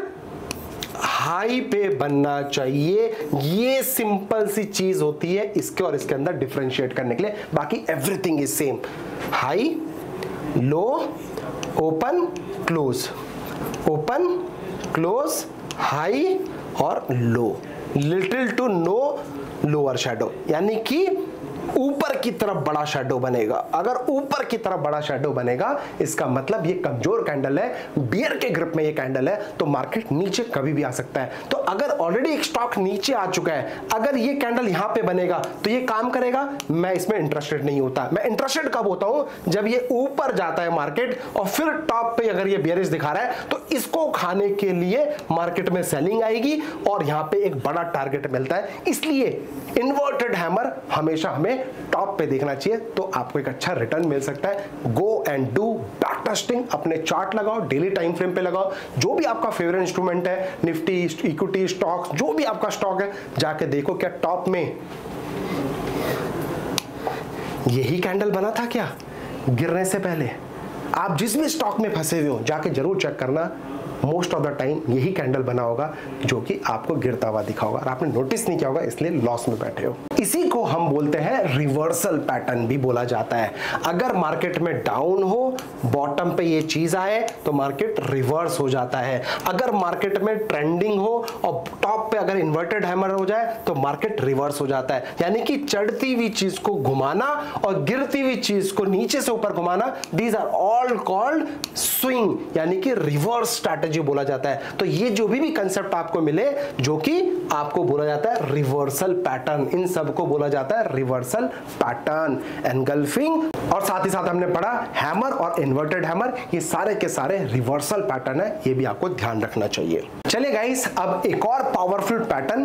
Speaker 1: हाई पे बनना चाहिए। ये सिंपल सी चीज होती है इसके और इसके अंदर डिफरेंशिएट करने के लिए, बाकी everything is same. High, low, open, close, open, close, high और low, little to no lower shadow, यानी कि ऊपर की तरफ बड़ा शैडो बनेगा। अगर ऊपर की तरफ बड़ा शैडो बनेगा इसका मतलब ये कमजोर कैंडल है, बियर के ग्रिप में ये कैंडल है, तो मार्केट नीचे कभी भी आ सकता है। तो अगर ऑलरेडी एक स्टॉक नीचे आ चुका है, अगर ये कैंडल यहां पे बनेगा तो ये काम करेगा, मैं इसमें इंटरेस्टेड नहीं होता। मैं इंटरेस्टेड कब होता हूं, जब ये ऊपर जाता है मार्केट और फिर टॉप पे अगर ये बियरिश दिखा रहा है तो इसको खाने के लिए मार्केट में सेलिंग आएगी और यहां पे एक बड़ा टारगेट मिलता है। इसलिए इन्वर्टेड हैमर हमेशा हमें टॉप पे देखना चाहिए, तो आपको एक अच्छा रिटर्न मिल सकता है। Go and do back testing, अपने चार्ट लगाओ, डेली टाइम फ्रेम पे लगाओ, जो भी आपका फेवरेट इंस्ट्रूमेंट है, निफ्टी, इक्विटी, स्टॉक्स, जो भी आपका स्टॉक है, जाके देखो क्या टॉप में यही कैंडल बना था क्या गिरने से पहले। आप जिस भी स्टॉक में फंसे हुए हो जाके जरूर चेक करना, मोस्ट ऑफ द टाइम यही कैंडल बना होगा जो कि आपको गिरता हुआ दिखा होगा और आपने नोटिस नहीं किया होगा, इसलिए लॉस में बैठे हो। इसी को हम बोलते हैं रिवर्सल पैटर्न भी बोला जाता है। अगर मार्केट में डाउन हो, बॉटम पे ये चीज आए तो मार्केट रिवर्स हो जाता है। अगर मार्केट में ट्रेंडिंग हो और टॉप पे अगर इन्वर्टेड हैमर हो जाए तो मार्केट रिवर्स हो जाता है। यानी कि चढ़ती हुई चीज को घुमाना और गिरती हुई चीज को नीचे से ऊपर घुमाना, these are all called swing, यानी कि रिवर्स स्ट्रैटेजी बोला जाता है। तो ये जो भी भी कंसेप्ट आपको मिले जो कि आपको बोला जाता है रिवर्सल पैटर्न, इन सब को बोला जाता है रिवर्सल पैटर्न, एनगल्फिंग। और साथ ही साथ हमने पढ़ा हैमर और इन्वर्टेड हैमर, ये सारे के सारे रिवर्सल पैटर्न है, ये भी आपको ध्यान रखना चाहिए। चलिए गाइस, अब एक और पावरफुल पैटर्न।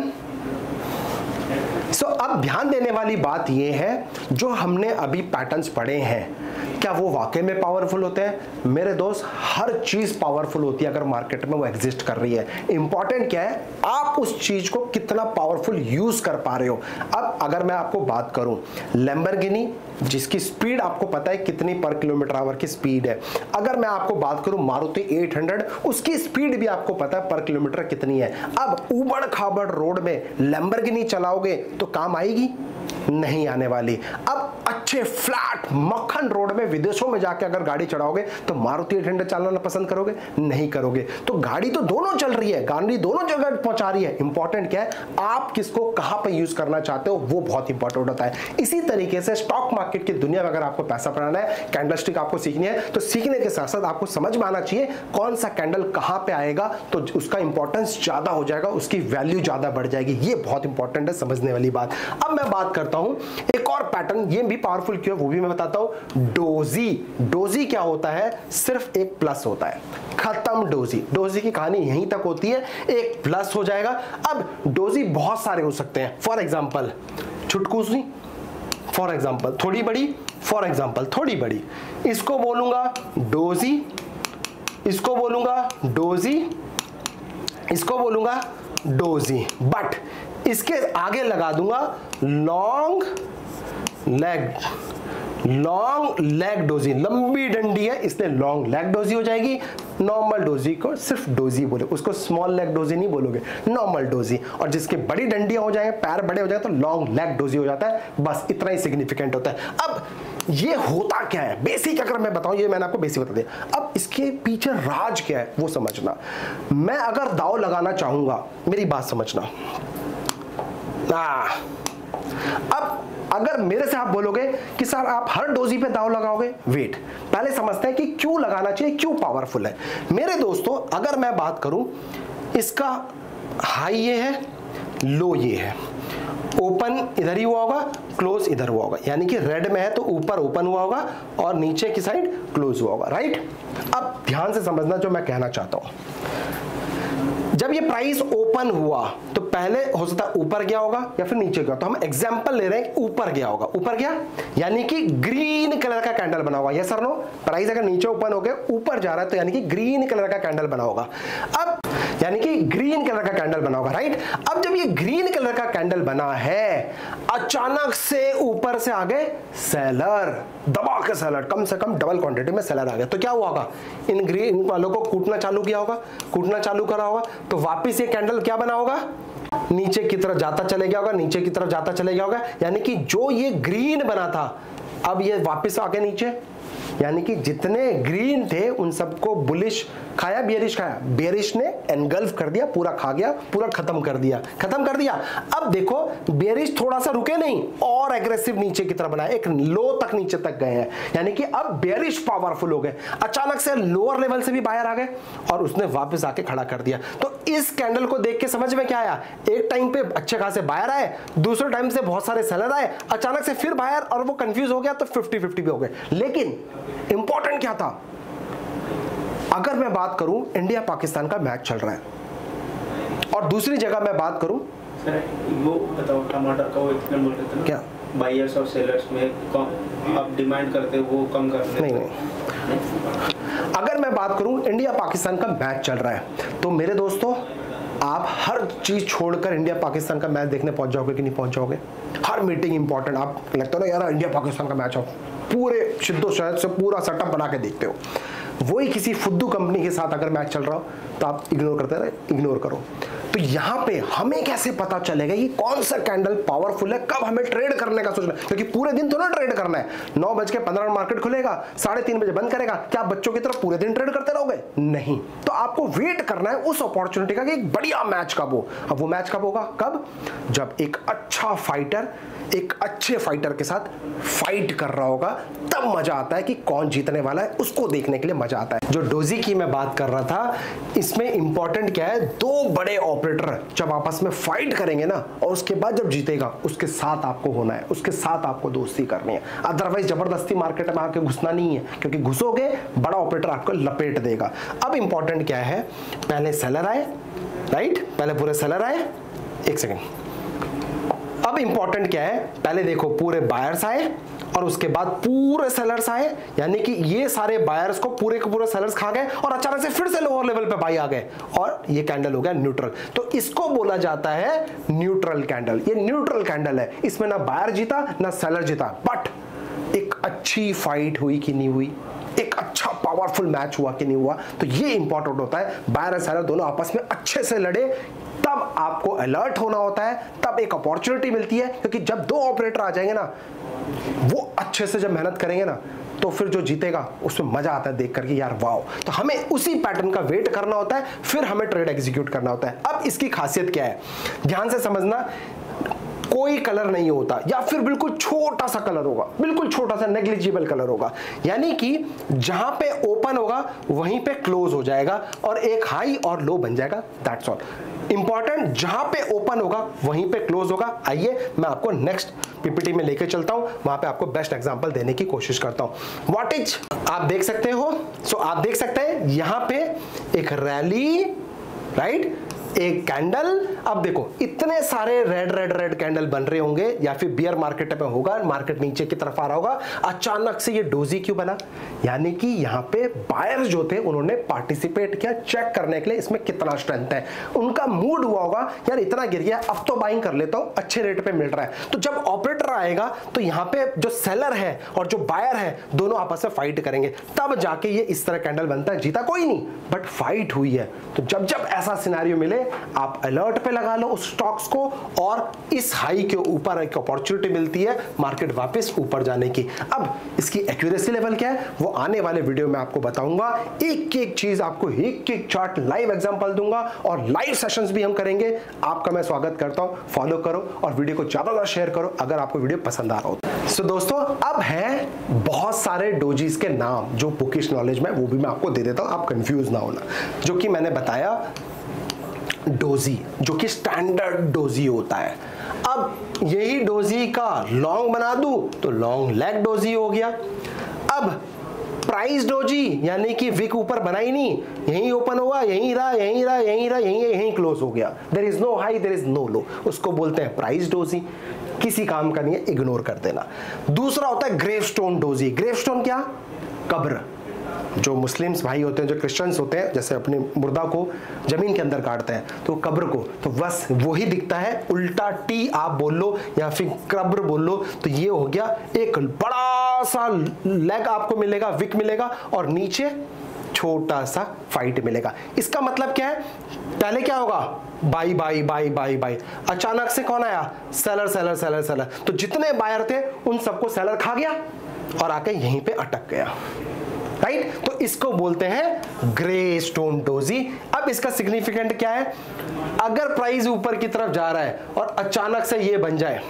Speaker 1: सो so, अब ध्यान देने वाली बात यह है, जो हमने अभी पैटर्न्स पढ़े हैं क्या वो वाकई में पावरफुल होते हैं? मेरे दोस्त, हर चीज पावरफुल होती है अगर मार्केट में वो एग्जिस्ट कर रही है। इंपॉर्टेंट क्या है, आप उस चीज को कितना पावरफुल यूज कर पा रहे हो। अब अगर मैं आपको बात करूं लैम्बोर्गिनी, जिसकी स्पीड आपको पता है कितनी पर किलोमीटर आवर की स्पीड है। अगर मैं आपको बात करूं मारुति आठ सौ, उसकी स्पीड भी आपको पता है पर किलोमीटर कितनी है। अब उबड़ खाबड़ रोड में लैम्बोर्गिनी चलाओगे तो काम आएगी? नहीं आने वाली। अब अच्छे फ्लैट मक्खन रोड में विदेशों में जाके अगर गाड़ी चढ़ाओगे तो मारुति आठ सौ चलाना पसंद करोगे? नहीं करोगे। तो गाड़ी तो दोनों चल रही है, गाड़ी दोनों जगह पहुंचा रही है। इंपॉर्टेंट क्या है, आप किसको कहां पे यूज करना चाहते हो, वो बहुत इंपॉर्टेंट होता है। इसी तरीके से स्टॉक मार्केट की दुनिया में अगर आपको पैसा बनाना है, कैंडलस्टिक आपको सीखनी है, तो सीखने के साथ साथ आपको समझ में आना चाहिए कौन सा कैंडल कहां पे आएगा तो उसका इंपॉर्टेंस ज्यादा हो जाएगा, उसकी वैल्यू ज्यादा बढ़ जाएगी। ये बहुत इंपॉर्टेंट है समझने वाली बात। अब मैं बात करता हूं एक और पैटर्न, ये भी पावरफुल क्यों है वो भी मैं बताता हूं। डोजी। डोजी क्या होता है? सिर्फ एक प्लस होता है, खत्म डोजी। डोजी की कहानी यहीं तक होती है, एक प्लस हो जाएगा। अब डोजी बहुत सारे हो सकते हैं। फॉर एग्जांपल छुटकुसी, फॉर एग्जांपल थोड़ी बड़ी, फॉर एग्जांपल थोड़ी बड़ी। इसको बोलूंगा डोजी, इसको बोलूंगा डोजी, इसको बोलूंगा डोजी, बट इसके आगे लगा दूंगा long leg, long leg doji, लंबी डंडी है इसलिए लॉन्ग लेग डोजी हो जाएगी। नॉर्मल डोजी को सिर्फ डोजी बोले, उसको स्मॉल लेग डोजी नहीं बोलोगे, नॉर्मल डोजी। और जिसके बड़ी डंडियां हो जाए, पैर बड़े हो जाए तो लॉन्ग लेग डोजी हो जाता है। बस इतना ही सिग्निफिकेंट होता है। अब ये होता क्या है बेसिक, अगर मैं बताऊं, ये मैंने आपको बेसिक बता दिया। अब इसके पीछे राज क्या है वो समझना। मैं अगर दांव लगाना चाहूंगा, मेरी बात समझना, आ, अब अगर मेरे से आप बोलोगे कि सर आप हर डोजी पे दांव लगाओगे, वेट पहले समझते हैं कि क्यों लगाना चाहिए, क्यों पावरफुल है। मेरे दोस्तों अगर मैं बात करूं, इसका हाई ये है, लो ये है, ओपन इधर ही हुआ होगा, क्लोज इधर हुआ होगा, यानी कि रेड में है तो ऊपर ओपन हुआ होगा और नीचे की साइड क्लोज हुआ होगा, राइट। अब ध्यान से समझना जो मैं कहना चाहता हूं। जब ये प्राइस ओपन हुआ तो पहले हो सकता है ऊपर गया होगा या फिर नीचे गया, तो हम एग्जांपल ले रहे हैं ऊपर गया होगा। ऊपर गया यानी कि ग्रीन कलर का कैंडल बना होगा, यस और नो। प्राइस अगर नीचे ओपन हो गया ऊपर जा रहा है तो यानी कि ग्रीन कलर का कैंडल बना होगा। अब यानी कि ग्रीन कलर का कैंडल बना होगा, राइट। अब जब ये ग्रीन कलर का कैंडल बना है, अचानक से ऊपर से आ गए सेलर, दबा के सेलर, कम से कम डबल क्वांटिटी में सेलर आ गया, तो क्या हुआ होगा, इन ग्रीन वालों को कूटना चालू किया होगा, कूटना चालू करा होगा, तो वापिस ये कैंडल क्या बना होगा, नीचे की तरफ जाता चले गया होगा, नीचे की तरफ जाता चले गया होगा। यानी कि जो ये ग्रीन बना था अब ये वापस आके नीचे, यानी कि जितने ग्रीन थे उन सबको बुलिश खाया, बेरिश खाया, बेरिश ने एनगल्फ कर दिया, पूरा खा गया, पूरा खत्म कर दिया, खत्म कर दिया। अब देखो बेरिश थोड़ा सा रुके नहीं, और एग्रेसिव नीचे की तरफ बनाया, एक लो तक नीचे तक गए हैं, यानी कि अब बेरिश पावरफुल हो गए। अचानक से लोअर लेवल से भी बाहर आ गए और उसने वापस आके खड़ा कर दिया। तो इस कैंडल को देख के समझ में क्या आया, एक टाइम पे अच्छे खासे बाहर आए, दूसरे टाइम से बहुत सारे सेलर आए, अचानक से फिर बाहर, और वो कंफ्यूज हो गया तो फिफ्टी फिफ्टी भी हो गए। लेकिन इंपॉर्टेंट क्या था, अगर मैं बात करूं इंडिया पाकिस्तान का मैच चल रहा है, और दूसरी जगह मैं बात करूं,
Speaker 2: सर वो बताओ टमाटर का वो इतने बोल रहे थे ना, क्या बायर्स और सेलर्स में कम आप डिमांड करते हो वो कम करते
Speaker 1: नहीं नहीं अगर मैं बात करूं इंडिया पाकिस्तान का मैच चल रहा है, तो मेरे दोस्तों आप हर चीज छोड़कर इंडिया पाकिस्तान का मैच देखने पहुंच जाओगे कि नहीं पहुंच जाओगे। हर मीटिंग इंपॉर्टेंट, आप लगता है ना यार इंडिया पाकिस्तान का मैच हो, पूरे शिद्दो शहद से पूरा सेटअप बना के देखते हो। वही किसी फुद्दू कंपनी के साथ अगर मैच चल रहा हो तो आप इग्नोर करते रहे, इग्नोर करो। तो यहाँ पे हमें कैसे पता चलेगा कि कौन सा कैंडल पावरफुल है, कब हमें ट्रेड करने का सोचना है, क्योंकि पूरे दिन तो ना ट्रेड करना है। नौ बज के पंद्रह मार्केट खुलेगा, साढ़े तीन बजे बंद करेगा, क्या आप बच्चों की तरफ पूरे दिन ट्रेड करते रहोगे? नहीं। तो आपको वेट करना है उस अपॉर्चुनिटी का कि एक बढ़िया मैच कब हो। अब वो मैच कब होगा, कब, जब एक अच्छा फाइटर एक अच्छे फाइटर के साथ फाइट कर रहा होगा, तब मजा आता है कि कौन जीतने वाला है, उसको देखने के लिए मजा आता है। जो डोजी की मैं बात कर रहा था, इसमें इंपॉर्टेंट क्या है, दो बड़े ऑपरेटर जब आपस में फाइट करेंगे ना, और उसके बाद जब जीतेगा उसके साथ आपको होना है, उसके साथ आपको दोस्ती करनी है। अदरवाइज जबरदस्ती मार्केट में आके घुसना नहीं है, क्योंकि घुसोगे बड़ा ऑपरेटर आपको लपेट देगा। अब इंपॉर्टेंट क्या है, पहले सेलर आए, राइट, पहले पूरे सेलर आए, एक सेकेंड। अब इंपॉर्टेंट क्या है, पहले देखो पूरे बायर्स आए और उसके बाद पूरे सेलर्स आए, यानी कि ये सारे बायर्स को पूरे के पूरे सेलर्स खा गए और अचानक से फिर से लोअर लेवल पे बाई आ गए और ये कैंडल हो गया न्यूट्रल। तो इसको बोला जाता है न्यूट्रल कैंडल। ये न्यूट्रल कैंडल है, इसमें ना बायर जीता ना सेलर जीता, बट एक अच्छी फाइट हुई कि नहीं हुई, एक अच्छा पावरफुल मैच हुआ कि नहीं हुआ। तो ये इंपॉर्टेंट होता है, बायर और सेलर दोनों आपस में अच्छे से लड़े, तब आपको अलर्ट होना होता है, तब एक अपॉर्चुनिटी मिलती है। क्योंकि जब दो ऑपरेटर आ जाएंगे ना, वो अच्छे से जब मेहनत करेंगे ना, तो फिर जो जीतेगा उसमें मजा आता है देख करके, यार वाओ। तो हमें उसी पैटर्न का वेट करना होता है, फिर हमें ट्रेड एग्जीक्यूट करना होता है। अब इसकी खासियत क्या है, ध्यान से समझना, कोई कलर नहीं होता, या फिर बिल्कुल छोटा सा कलर होगा, बिल्कुल छोटा सा नेग्लिजिबल कलर होगा, यानी कि जहां पे ओपन होगा वहीं पे क्लोज हो जाएगा और एक हाई और लो बन जाएगा, दैट्स ऑल। इंपॉर्टेंट, जहां पे ओपन होगा वहीं पे क्लोज होगा। आइए मैं आपको नेक्स्ट पीपीटी में लेके चलता हूं, वहां पे आपको बेस्ट एग्जांपल देने की कोशिश करता हूं। व्हाट इज, आप देख सकते हो, सो so, आप देख सकते हैं यहां पे एक रैली, राइट, एक कैंडल। अब देखो इतने सारे रेड रेड रेड कैंडल बन रहे होंगे या फिर बियर मार्केट में होगा, मार्केट नीचे की तरफ आ रहा होगा, अचानक से ये डोजी क्यों बना? यानी कि यहां पे बायर्स जो थे उन्होंने पार्टिसिपेट किया चेक करने के लिए इसमें कितना स्ट्रेंथ है। उनका मूड हुआ होगा यार इतना गिर गया, अब तो बाइंग कर लेता हूं, अच्छे रेट पे मिल रहा है। तो जब ऑपरेटर आएगा तो यहां पे जो सेलर है और जो बायर है दोनों आपस में फाइट करेंगे, तब जाके ये इस तरह कैंडल बनता है। जीता कोई नहीं बट फाइट हुई है। तो जब जब ऐसा सिनेरियो मिले आप अलर्ट पे लगा लो उस स्टॉक्स को, और इस हाई के ऊपर एक अपॉर्चुनिटी मिलती है मार्केट वापस ऊपर जाने की। अब इसकी एक्यूरेसी लेवल क्या है वो आने वाले वीडियो में आपको बताऊंगा। एक एक चीज आपको, एक एक चार्ट लाइव एग्जांपल दूंगा और लाइव सेशंस भी हम करेंगे। आपका मैं स्वागत करता हूं, फॉलो करो और वीडियो को ज्यादा ज्यादा शेयर करो अगर आपको वीडियो पसंद आ रहा हो। सो so, दोस्तों अब है बहुत सारे डोजीज के नाम जो बुकिश नॉलेज में, वो भी मैं आपको दे देता हूं, आप कंफ्यूज ना होना। जो कि मैंने बताया डोजी जो कि स्टैंडर्ड डोजी होता है। अब यही डोजी का लॉन्ग बना दूं तो लॉन्ग लेग डोजी हो गया। अब प्राइस डोजी यानी कि विक ऊपर बना ही नहीं, यहीं ओपन हुआ, यहीं रहा, यहीं रहा, यहीं रहा, यहीं यहीं क्लोज हो गया, there is no high, there is no low, उसको बोलते हैं प्राइस डोजी। किसी काम का नहीं है, इग्नोर कर देना। दूसरा होता है ग्रेवस्टोन डोजी। ग्रेवस्टोन क्या? कब्र। जो मुस्लिम्स भाई होते हैं, जो क्रिश्चियंस होते हैं, जैसे अपने मुर्दा को जमीन के अंदर काटते हैं तो कब्र को, तो बस वही दिखता है, उल्टा टी आप बोल लो या फिर कब्र बोल लो। तो ये हो गया एक बड़ा सा लेग आपको मिलेगा, विक मिलेगा और नीचे छोटा सा फाइट मिलेगा। इसका मतलब क्या है? पहले क्या होगा? Buy buy buy buy buy, अचानक से कौन आया? Seller seller seller seller. तो जितने बायर थे उन सबको सेलर खा गया और आके यहीं पे अटक गया, राइट? तो इसको बोलते हैं ग्रे स्टोन डोजी। अब इसका सिग्निफिकेंट क्या है? अगर प्राइस ऊपर की तरफ जा रहा है और अचानक से ये बन जाए,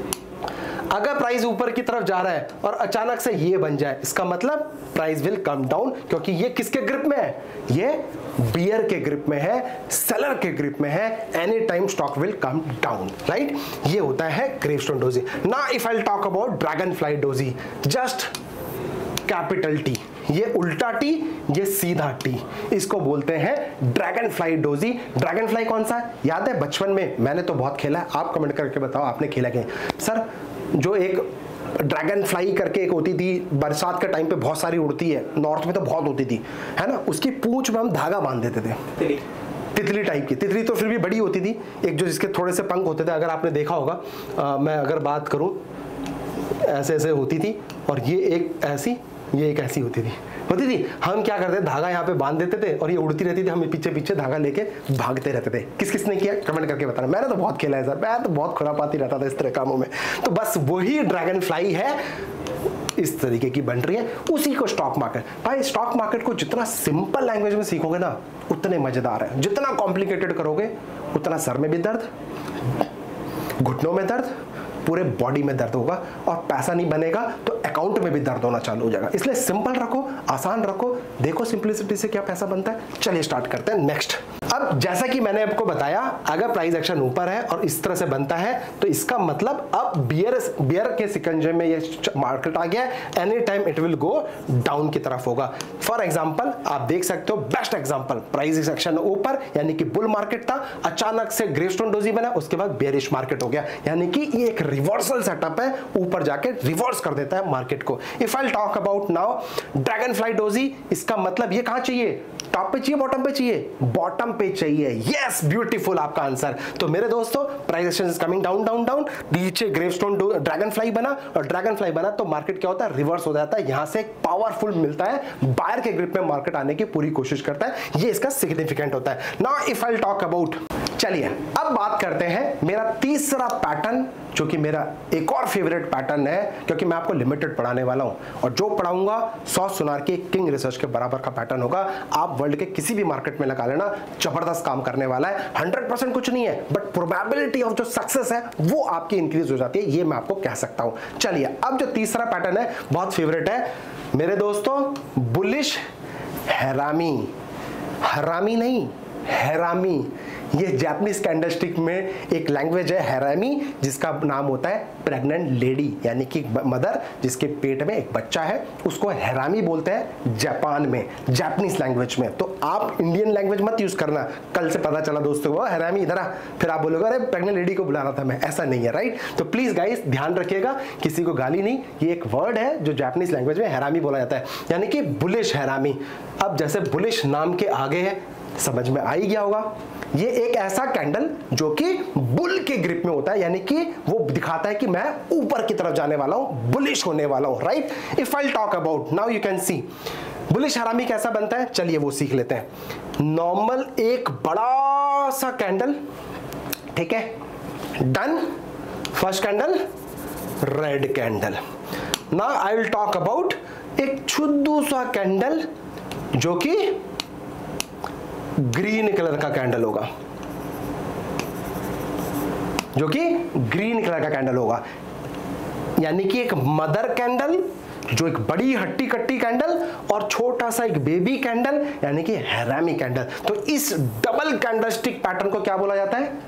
Speaker 1: अगर प्राइस ऊपर की तरफ जा रहा है और अचानक से ये बन जाए, इसका मतलब प्राइस विल कम डाउन, क्योंकि ये किसके ग्रिप में है? ये बियर के ग्रिप में है, सेलर के ग्रिप में है। Any time stock will come down, right? ये होता है ग्रेवस्टोन डोजी। ना if I talk about dragonfly doji, just capital T, ये उल्टा टी, ये सीधा टी, इसको बोलते हैं dragonfly doji. Dragonfly कौन सा है? याद है बचपन में मैंने तो बहुत खेला है, आप कमेंट करके बताओ आपने खेला क्या? सर जो एक ड्रैगन फ्लाई करके एक होती थी, बरसात के टाइम पे बहुत सारी उड़ती है, नॉर्थ में तो बहुत होती थी, है ना? उसकी पूंछ में हम धागा बांध देते थे, तितली टाइप की। तितली तो फिर भी बड़ी होती थी, एक जो जिसके थोड़े से पंख होते थे, अगर आपने देखा होगा। आ, मैं अगर बात करूं, ऐसे ऐसे होती थी और ये एक ऐसी, ये एक ऐसी होती थी होती थी हम क्या करते, धागा यहाँ पे बांध देते थे और ये उड़ती रहती थी, हम पीछे पीछे धागा लेके भागते रहते थे। किस किसने किया कमेंट करके बताना। मैंने तो बहुत खेला है सर, मैं तो बहुत खुरापाती रहता था इस तरह कामों में। तो बस वही ड्रैगन फ्लाई है, इस तरीके की बन रही है, उसी को स्टॉक मार्केट। भाई स्टॉक मार्केट को जितना सिंपल लैंग्वेज में सीखोगे ना उतने मजेदार है, जितना कॉम्प्लिकेटेड करोगे उतना सर में भी दर्द, घुटनों में दर्द, पूरे बॉडी में दर्द होगा और पैसा नहीं बनेगा तो अकाउंट में भी दर्द होना चालू हो जाएगा। इसलिए सिंपल रखो, आसान रखो, देखो सिंपलिसिटी से क्या पैसा बनता है। चलिए स्टार्ट करते हैं नेक्स्ट। अब जैसा कि मैंने आपको बताया, अगर प्राइस एक्शन ऊपर है और इस तरह से बनता है तो इसका मतलब अब बियर बियर के सिकंजे में ये मार्केट आ गया, any time it will go down की तरफ होगा। फॉर एग्जांपल आप देख सकते हो, बेस्ट एग्जांपल, प्राइस एक्शन ऊपर यानी कि बुल मार्केट था, अचानक से ग्रेवस्टोन डोजी बना, उसके बाद बेयरिश मार्केट हो गया, यानी कि ये एक रिवर्सल सेटअप है, ऊपर जाके रिवर्स कर देता है मार्केट को। If I talk about now dragonfly doji, इसका मतलब ये कहां चाहिए? टॉप पे चाहिए, बॉटम पे चाहिए? बॉटम पे चाहिए। यस, ब्यूटीफुल आपका आंसर। तो मेरे दोस्तों price action is coming down down down, नीचे ग्रेवस्टोन ड्रैगन फ्लाई बना और ड्रैगन फ्लाई बना तो मार्केट क्या होता है? रिवर्स हो जाता है, यहां से एक पावरफुल मिलता है, बायर के ग्रिप में मार्केट आने की पूरी कोशिश करता है, ये इसका सिग्निफिकेंट होता है। Now if I talk about, चलिए अब बात करते हैं मेरा तीसरा पैटर्न, जो कि मेरा एक और फेवरेट पैटर्न है, क्योंकि मैं आपको लिमिटेड पढ़ाने वाला हूं और जो पढ़ाऊंगा सौ सुनार के किंग रिसर्च के बराबर का पैटर्न होगा। आप वर्ल्ड के किसी भी मार्केट में लगा लेना, जबरदस्त काम करने वाला है। हंड्रेड परसेंट कुछ नहीं है बट प्रोबेबिलिटी ऑफ जो सक्सेस है वो आपकी इंक्रीज हो जाती है, ये मैं आपको कह सकता हूं। चलिए अब जो तीसरा पैटर्न है बहुत फेवरेट है मेरे दोस्तों, बुलिश हैरामी। हरामी नहीं, हैरामी। ये जापानीज कैंडलस्टिक में एक लैंग्वेज है हैरामी, जिसका नाम होता है प्रेग्नेंट लेडी, यानी कि मदर जिसके पेट में एक बच्चा है, उसको हैरामी बोलते हैं जापान में, जापानीज लैंग्वेज में। तो आप इंडियन लैंग्वेज मत यूज करना, कल से पता चला दोस्तों को हैरामी इधर आ, फिर आप बोलोगे अरे प्रेग्नेंट लेडी को बुला रहा था मैं, ऐसा नहीं है, राइट। तो प्लीज गाइस ध्यान रखिएगा, किसी को गाली नहीं, ये एक वर्ड है जो जापानीज लैंग्वेज में हैरामी बोला जाता है, यानी कि बुलिश हैरामी। अब जैसे बुलिश नाम के आगे है, समझ में आ ही गया होगा, ये एक ऐसा कैंडल जो कि बुल के ग्रिप में होता है, यानी कि वो दिखाता है कि मैं ऊपर की तरफ जाने वाला हूं, बुलिश होने वाला हूं, right. If I talk about now you can see bullish harami कैसा बनता है, चलिए वो सीख लेते हैं। नॉर्मल एक बड़ा सा कैंडल, ठीक है, done. First candle red candle. Now I will talk about एक छुद्दू सा कैंडल जो कि ग्रीन कलर का कैंडल होगा, जो कि ग्रीन कलर का कैंडल होगा, यानी कि एक मदर कैंडल जो एक बड़ी हट्टी कट्टी कैंडल और छोटा सा एक बेबी कैंडल, यानी कि हैरामी कैंडल। तो इस डबल कैंडलस्टिक पैटर्न को क्या बोला जाता है,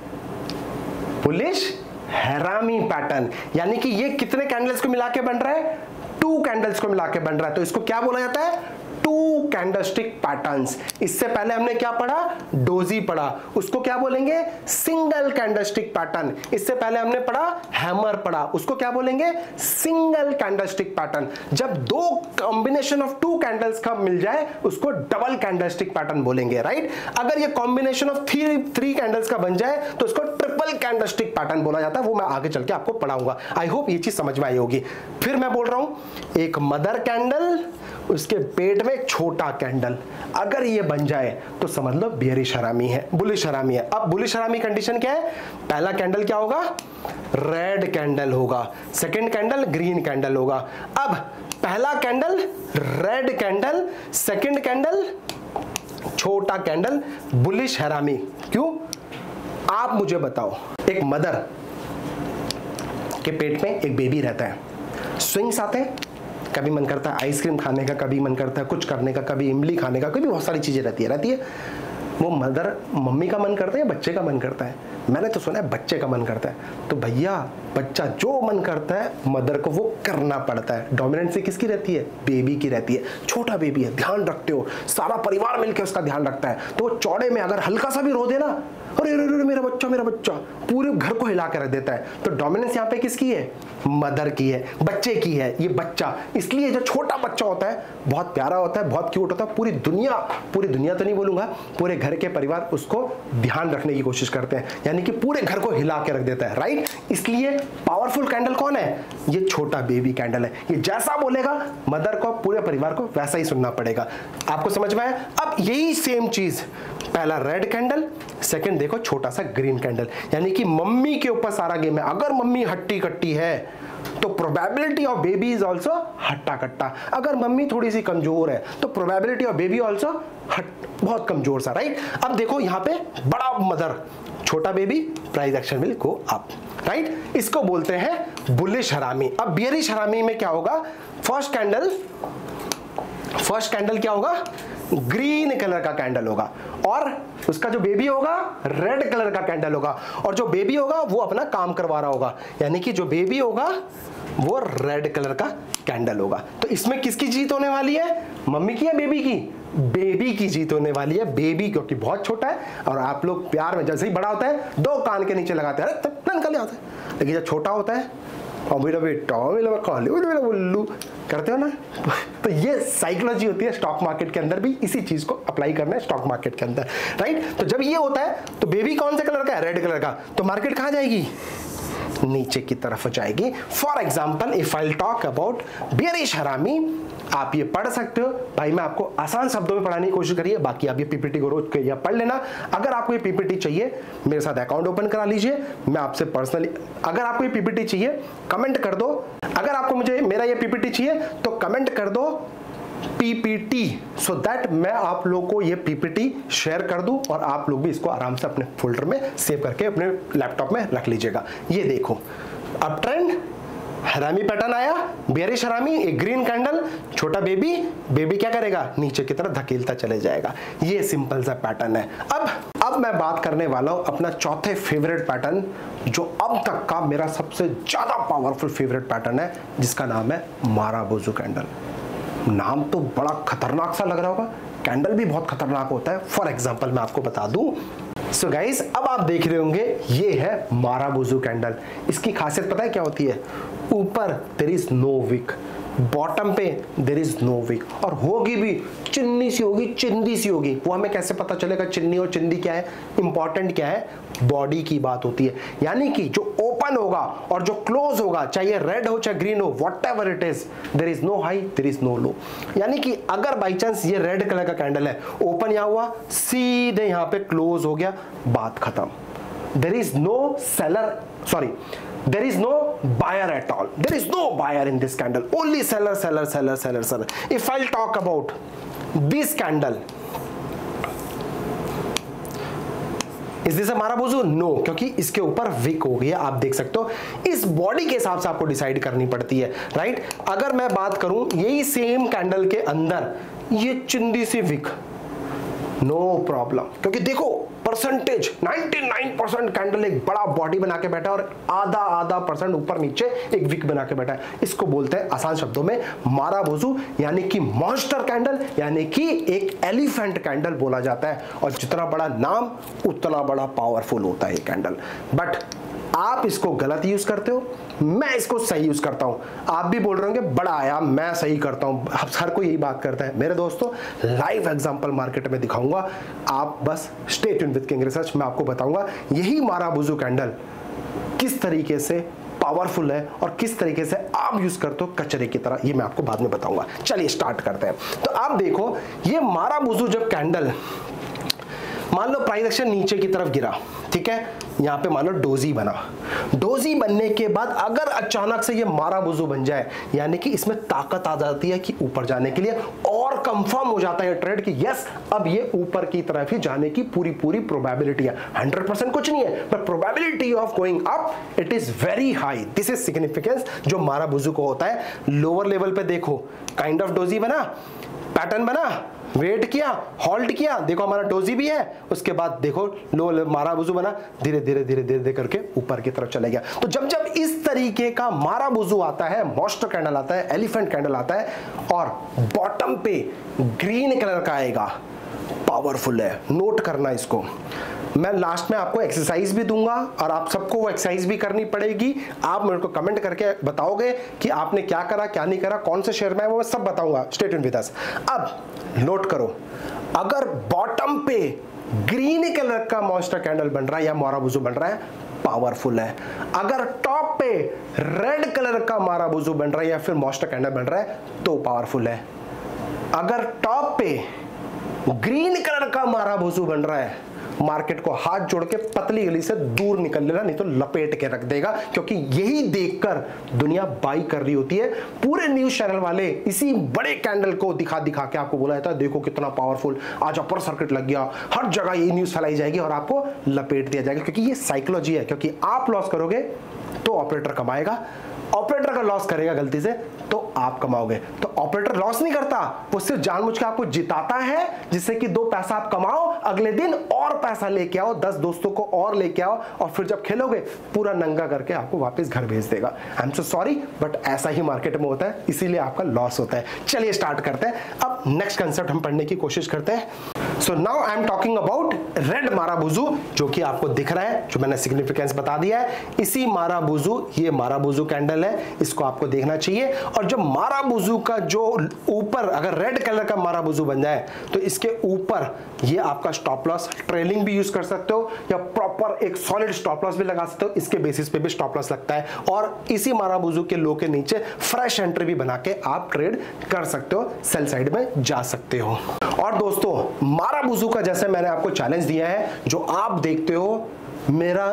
Speaker 1: बुलिश हैरामी पैटर्न। यानी कि ये कितने कैंडल्स को मिला के बन रहा है, टू कैंडल्स को मिला के बन रहा है, तो इसको क्या बोला जाता है, टू कैंडलस्टिक पैटर्न्स। इससे पहले हमने क्या पढ़ा, डोजी पढ़ा, उसको क्या बोलेंगे, सिंगल कैंडलस्टिक पैटर्न। इससे पहले हमने पढ़ा हैमर पढ़ा, उसको क्या बोलेंगे, सिंगल कैंडलस्टिक पैटर्न। जब दो कॉम्बिनेशन ऑफ टू कैंडल्स का मिल जाए उसको डबल कैंडलस्टिक पैटर्न बोलेंगे, राइट। अगर ये combination of three three candles का बन जाए तो इसको ट्रिपल कैंडलस्टिक पैटर्न बोला जाता है, वो मैं आगे चल के आपको पढ़ाऊंगा। आई होप ये चीज समझ में आई होगी। फिर मैं बोल रहा हूं, एक मदर कैंडल, उसके पेट में एक छोटा कैंडल, अगर ये बन जाए तो समझ लो बियरिश हैरामी है, बुलिश हैरामी है। अब बुलिश हैरामी कंडीशन क्या है, पहला कैंडल क्या होगा, रेड कैंडल होगा, सेकंड कैंडल ग्रीन कैंडल होगा। अब पहला candle red candle, second candle छोटा कैंडल, बुलिश हैरामी। क्यों, आप मुझे बताओ, एक मदर के पेट में एक बेबी रहता है, स्विंग्स आते हैं, कभी मन करता है आइसक्रीम खाने का, कभी मन करता है कुछ करने का, कभी इमली खाने का, कभी बहुत सारी चीजें रहती है रहती है वो मदर मम्मी का मन करता है या बच्चे का मन करता है, मैंने तो सुना है बच्चे का मन करता है। तो भैया बच्चा जो मन करता है मदर को वो करना पड़ता है। डोमिनेंसी किसकी रहती है, बेबी की रहती है। छोटा बेबी है, ध्यान रखते हो, सारा परिवार मिलकर उसका ध्यान रखता है, तो वो चौड़े में अगर हल्का सा भी रो देना, अरे अरे अरे मेरा बच्चा मेरा बच्चा, पूरे घर को हिला कर रख देता है। तो डोमिनेंस यहाँ पे किसकी है, मदर की है, बच्चे की है, ये बच्चा। इसलिए जो छोटा बच्चा होता है बहुत प्यारा होता है, बहुत क्यूट होता है, पूरी दुनिया पूरी दुनिया तो नहीं बोलूंगा, पूरे घर के परिवार उसको ध्यान रखने की कोशिश करते हैं, यानी कि पूरे घर को हिला के रख देता है, राइट। इसलिए पावरफुल कैंडल कौन है, ये छोटा बेबी कैंडल है। ये जैसा बोलेगा मदर को, पूरे परिवार को वैसा ही सुनना पड़ेगा। आपको समझ में आया। अब यही सेम चीज, पहला रेड कैंडल, सेकंड देखो छोटा सा ग्रीन कैंडल, यानी कि मम्मी के ऊपर सारा गेम है। अगर मम्मी हट्टी कट्टी है तो probability of baby is also हट्टा कट्टा। अगर मम्मी थोड़ी सी कमजोर है तो प्रोबेबिलिटी ऑफ बेबी ऑल्सो हट बहुत कमजोर सा, राइट। अब देखो यहाँ पे बड़ा मदर, छोटा baby, price action will go up, right. इसको बोलते हैं बुलिश हैरामी। अब बियरिश हैरामी में क्या होगा, फर्स्ट कैंडल फर्स्ट कैंडल क्या होगा, ग्रीन कलर का कैंडल होगा, और उसका जो बेबी होगा रेड कलर का कैंडल होगा, और जो बेबी होगा वो अपना काम करवा रहा होगा, यानी कि जो बेबी होगा वो रेड कलर का कैंडल होगा। तो इसमें किसकी जीत होने वाली है, मम्मी की या बेबी की, बेबी की जीत होने वाली है। बेबी क्योंकि बहुत छोटा है, और आप लोग प्यार में जैसे ही बड़ा होता है दो कान के नीचे लगाते हैं, तब निकल जाता है, लेकिन जब छोटा होता है और मेरा बेटा मेरा काली मेरा उल्लू करते हो ना, तो ये साइकोलॉजी होती है स्टॉक मार्केट के अंदर भी, इसी चीज को अप्लाई करना है स्टॉक मार्केट के अंदर, राइट। तो जब ये होता है तो बेबी कौन से कलर का है, रेड कलर का, तो मार्केट कहां जाएगी, नीचे की तरफ जाएगी। For example if I talk about bearish harami, आप ये पढ़ सकते हो भाई, मैं आपको आसान शब्दों में पढ़ाने की कोशिश करिए, बाकी आप ये पीपीटी को रोज के पढ़ लेना। अगर आपको ये पीपीटी चाहिए मेरे साथ अकाउंट ओपन करा लीजिए, मैं आपसे पर्सनली, अगर आपको ये पीपीटी चाहिए कमेंट कर दो, अगर आपको मुझे मेरा ये पीपीटी चाहिए तो कमेंट कर दो पीपीटी, सो दैट मैं आप लोगों को ये पीपीटी शेयर कर दूं और आप लोग भी इसको आराम से अपने फोल्डर में सेव करके अपने लैपटॉप में रख लीजिएगा। ये देखो अब ट्रेंड हैरामी पैटर्न आया, बियरिश हैरामी, एक ग्रीन कैंडल, छोटा बेबी, बेबी क्या करेगा, नीचे की तरफ धकेलता चले जाएगा। ये सिंपल सा पैटर्न है। अब अब अब मैं बात करने वाला हूं अपना चौथे फेवरेट पैटर्न, जो अब तक का मेरा सबसे ज्यादा पावरफुल फेवरेट पैटर्न है, जिसका नाम है माराबुजू कैंडल। नाम तो बड़ा खतरनाक सा लग रहा होगा, कैंडल भी बहुत खतरनाक होता है। फॉर एग्जांपल मैं आपको बता दूं, सो so गाइस अब आप देख रहे होंगे ये है माराबुजू कैंडल। इसकी खासियत पता है क्या होती है? ऊपर there is no wick, bottom पे देयर इज नो विक, और होगी भी चिन्नी सी होगी, चिंदी सी होगी। वो हमें कैसे पता चलेगा चिन्नी और चिंदी क्या है? इंपॉर्टेंट क्या है? बॉडी की बात होती है। यानी कि जो ओपन होगा और जो क्लोज होगा, चाहे रेड हो चाहे ग्रीन हो, whatever it is, there is no high there is no low. यानी कि अगर बाई चांस ये रेड कलर का कैंडल है, ओपन यहां हुआ, सीधे यहां पे क्लोज हो गया, बात खत्म। There is no seller, sorry there is no buyer at all, there is no buyer in this candle, only seller seller seller seller seller. If I'll talk about this candle, is this a marubozu? No, क्योंकि इसके ऊपर Wick हो गई है, आप देख सकते हो। इस बॉडी के हिसाब से आपको डिसाइड करनी पड़ती है, राइट। अगर मैं बात करूं यही सेम कैंडल के अंदर ये चिंदी सी विक, नो प्रॉब्लम, क्योंकि देखो परसेंटेज निन्यानवे परसेंट कैंडल एक बड़ा बॉडी बना के बैठा है और आधा आधा परसेंट ऊपर नीचे एक विक बना के बैठा है। इसको बोलते हैं आसान शब्दों में माराबुजू, यानी कि मॉन्स्टर कैंडल, यानी कि एक एलिफेंट कैंडल बोला जाता है। और जितना बड़ा नाम उतना बड़ा पावरफुल होता है ये कैंडल। बट आप इसको गलत यूज करते हो, मैं इसको सही यूज करता हूं। आप भी बोल रहे होंगे बड़ा आया, मैं सही करता हूं, हर कोई यही बात करता है। मेरे दोस्तों लाइव एग्जांपल मार्केट में दिखाऊंगा, आप बस stay tuned with King Research. मैं आपको बताऊंगा यही माराबुजू कैंडल किस तरीके से पावरफुल है और किस तरीके से आप यूज करते हो कचरे की तरह, ये मैं आपको बाद में बताऊंगा। चलिए स्टार्ट करते हैं। तो आप देखो ये माराबुजू जब कैंडल, मान लो प्राइस एक्शन नीचे की तरफ गिरा, ठीक है, यहां पे मान लो डोजी बना, डोजी बनने के बाद अगर अचानक से ये माराबुजू बन जाए, यानी कि इसमें ताकत आ जाती है कि ऊपर जाने के लिए, और कंफर्म हो जाता है ट्रेड कि यस अब ये ऊपर की तरफ ही जाने की पूरी पूरी प्रोबेबिलिटी है। हंड्रेड परसेंट कुछ नहीं है, but probability of going up it is very high. This is significance जो माराबुजू को होता है। लोअर लेवल पे देखो काइंड ऑफ डोजी बना, पैटर्न बना, वेट किया, हॉल्ट किया, देखो हमारा डोजी भी है, उसके बाद देखो लो माराबुजू बना, धीरे धीरे धीरे धीरे धीरे करके ऊपर की तरफ चले गया। तो जब जब इस तरीके का माराबुजू आता है, मॉन्स्टर कैंडल आता है, एलिफेंट कैंडल आता है, और बॉटम पे ग्रीन कलर का आएगा, पावरफुल है। नोट करना इसको, मैं लास्ट में आपको एक्सरसाइज भी दूंगा और आप सबको वो एक्सरसाइज भी करनी पड़ेगी। आप मेरे को कमेंट करके बताओगे कि आपने क्या करा क्या नहीं करा, कौन से शेयर में है, वो मैं सब बताऊंगा। Stay tuned with us. अब नोट करो, अगर बॉटम पे ग्रीन कलर का मॉन्स्टर कैंडल बन रहा है या माराबुजू बन रहा है, पावरफुल है। अगर टॉप पे रेड कलर का माराबुजू बन रहा है या फिर मॉन्स्टर कैंडल बन रहा है तो पावरफुल है। अगर टॉप पे ग्रीन कलर का माराबुजू बन रहा है, मार्केट को हाथ जोड़ के पतली गली से दूर निकल लेना, नहीं तो लपेट के रख देगा, क्योंकि यही देखकर दुनिया बाई कर रही होती है। पूरे न्यूज चैनल वाले इसी बड़े कैंडल को दिखा दिखा के आपको बोला जाता है देखो कितना पावरफुल, आज अपर सर्किट लग गया, हर जगह ये न्यूज फैलाई जाएगी और आपको लपेट दिया जाएगा, क्योंकि ये साइकोलॉजी है। क्योंकि आप लॉस करोगे तो ऑपरेटर कमाएगा, ऑपरेटर का लॉस करेगा गलती से तो आप कमाओगे। तो ऑपरेटर लॉस नहीं करता, वो सिर्फ जानबूझ के आपको जिताता है, जिससे कि दो पैसा आप कमाओ, अगले दिन और पैसा लेके आओ, दस दोस्तों को और लेके आओ, और फिर जब खेलोगे पूरा नंगा करके आपको वापस घर भेज देगा। I am so sorry, but ऐसा ही मार्केट में होता है, इसीलिए आपका लॉस होता है। चलिए स्टार्ट करते हैं। अब नेक्स्ट कंसेप्ट हम पढ़ने की कोशिश करते हैं। So now I am talking about red marubozu, जो कि आपको दिख रहा है, जो मैंने सिग्निफिकेंस बता दिया है। इसी माराबुजू, ये माराबुजू कैंडल है, इसको आपको देखना चाहिए। और जब माराबुजू का जो ऊपर अगर रेड कलर का माराबुजू बन जाए तो इसके ऊपर ये आपका स्टॉप लॉस, ट्रेलिंग भी यूज कर सकते हो या प्रॉपर एक सॉलिड स्टॉप लॉस भी लगा सकते हो, इसके बेसिस पे भी स्टॉप लॉस लगता है। और इसी माराबुजू के लो के नीचे फ्रेश एंट्री भी बना के आप ट्रेड कर सकते हो, सेल साइड में जा सकते हो। और दोस्तों माराबुजू का जैसे मैंने आपको चैलेंज दिया है, जो आप देखते हो मेरा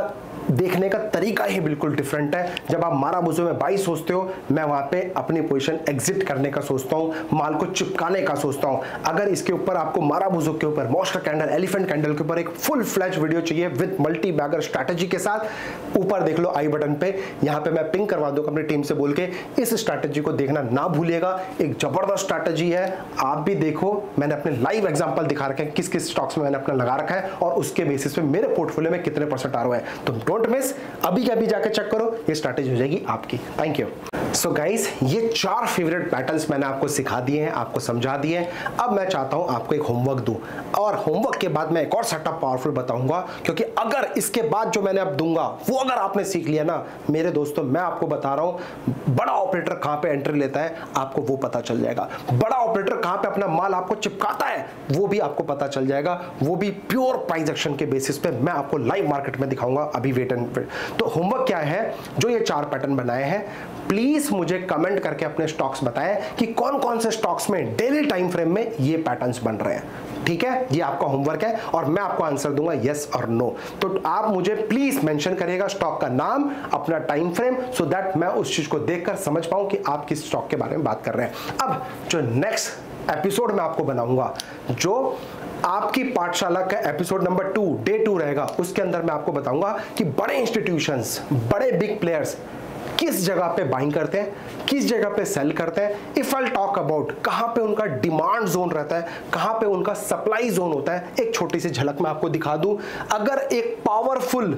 Speaker 1: देखने का तरीका ही बिल्कुल डिफरेंट है। जब आप माराबुजो में बाई सोचते हो, मैं वहां पे अपनी पोजीशन एग्जिट करने का सोचता हूं, माल को चिपकाने का सोचता हूं। अगर इसके ऊपर आपको माराबुजो के ऊपर, मॉन्स्टर कैंडल, एलिफेंट कैंडल के ऊपर एक फुल फ्लैश वीडियो चाहिए विद मल्टी बैगर स्ट्रैटेजी के साथ, ऊपर देख लो आई बटन पे, यहां पे मैं पिंग करवा दूंगा अपनी टीम से बोल के, इस स्ट्रैटेजी को देखना ना भूलिएगा। एक जबरदस्त स्ट्रैटेजी है, आप भी देखो। मैंने अपने लाइव एग्जांपल दिखा रखे हैं किस किस स्टॉक्स में मैंने अपना लगा रखा है और उसके बेसिस पे मेरे पोर्टफोलियो में कितने परसेंट आ रहा है। तो डोंट मिस, अभी के अभी जाके चेक करो, ये स्ट्रैटेजी हो जाएगी आपकी। Thank you. सो गाइस, ये चार फेवरेट पैटर्न्स मैंने आपको सिखा दिए हैं, आपको समझा दिए हैं। अब मैं चाहता हूं आपको एक होमवर्क दूं और होमवर्क के बाद मैं एक और सेटअप पावरफुल बताऊंगा, क्योंकि अगर इसके बाद जो मैंने अब दूंगा वो अगर आपने सीख लिया ना मेरे दोस्तों, मैं आपको बता रहा हूं बड़ा ऑपरेटर कहां पे एंट्री लेता है आपको वो पता चल जाएगा। बड़ा ऑपरेटर कहां पे अपना माल आपको चिपकाता है वो भी आपको पता चल जाएगा, वो भी प्योर प्राइस एक्शन के बेसिस पे मैं आपको लाइव मार्केट में दिखाऊंगा। अभी वेट एंड वेट। तो होमवर्क क्या है, जो ये चार पैटर्न बनाए हैं, प्लीज मुझे कमेंट करके अपने स्टॉक्स बताएं कि कौन कौन से स्टॉक्स में डेली टाइम फ्रेम में ये पैटर्न्स बन रहे हैं। ठीक है, ये आपका होमवर्क है और मैं आपको आंसर दूंगा यस और नो। तो आप मुझे प्लीज मेंशन करिएगा स्टॉक का नाम, अपना टाइम फ्रेम, सो दैट मैं उस चीज को देखकर समझ पाऊं कि आप किस स्टॉक के बारे में बात कर रहे हैं। अब जो नेक्स्ट एपिसोड मैं आपको बनाऊंगा, जो आपकी पाठशाला का episode number two, day two रहेगा, उसके अंदर मैं आपको बताऊंगा कि बड़े इंस्टीट्यूशंस, बड़े बिग प्लेयर्स किस जगह पे बाइंग करते हैं, किस जगह पे सेल करते हैं। इफ आई टॉक अबाउट कहां पे उनका डिमांड जोन रहता है, कहां पे उनका सप्लाई जोन होता है, एक छोटी सी झलक मैं आपको दिखा दूं। अगर एक पावरफुल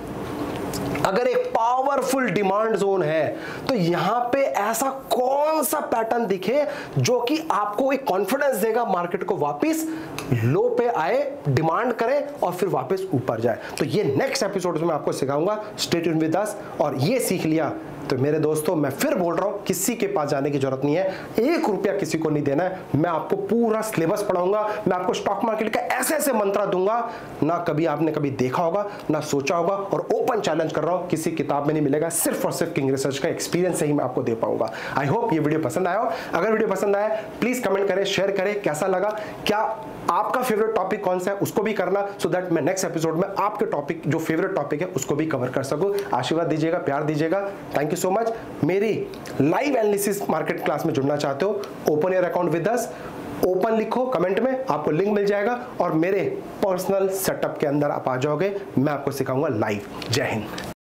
Speaker 1: अगर एक पावरफुल डिमांड जोन है तो यहां पे ऐसा कौन सा पैटर्न दिखे जो कि आपको एक कॉन्फिडेंस देगा मार्केट को वापस लो पे आए, डिमांड करे और फिर वापस ऊपर जाए। तो ये नेक्स्ट एपिसोड में आपको सिखाऊंगा। Stay tuned with us. और ये सीख लिया तो मेरे दोस्तों, मैं फिर बोल रहा हूं, किसी के पास जाने की जरूरत नहीं है, एक रुपया किसी को नहीं देना है। मैं आपको पूरा सिलेबस पढ़ाऊंगा, मैं आपको स्टॉक मार्केट का ऐसे ऐसे मंत्र दूंगा ना कभी आपने कभी देखा होगा ना सोचा होगा, और ओपन चैलेंज कर रहा हूं, किसी किताब में नहीं मिलेगा, सिर्फ और सिर्फ किंग रिसर्च का एक्सपीरियंस से ही मैं आपको दे पाऊंगा। आई होप ये वीडियो पसंद आया हो। अगर वीडियो पसंद आया प्लीज कमेंट करें, शेयर करें, कैसा लगा, क्या आपका फेवरेट टॉपिक कौन सा है उसको भी करना, सो दैट मैं नेक्स्ट एपिसोड में आपके टॉपिक जो फेवरेट टॉपिक है उसको भी कवर कर सकूं। आशीर्वाद दीजिएगा, प्यार दीजिएगा। Thank you so much. मेरी लाइव एनालिसिस मार्केट क्लास में जुड़ना चाहते हो, open your account with us, open लिखो कमेंट में, आपको लिंक मिल जाएगा और मेरे पर्सनल सेटअप के अंदर आप आ जाओगे, मैं आपको सिखाऊंगा लाइव। जय हिंद।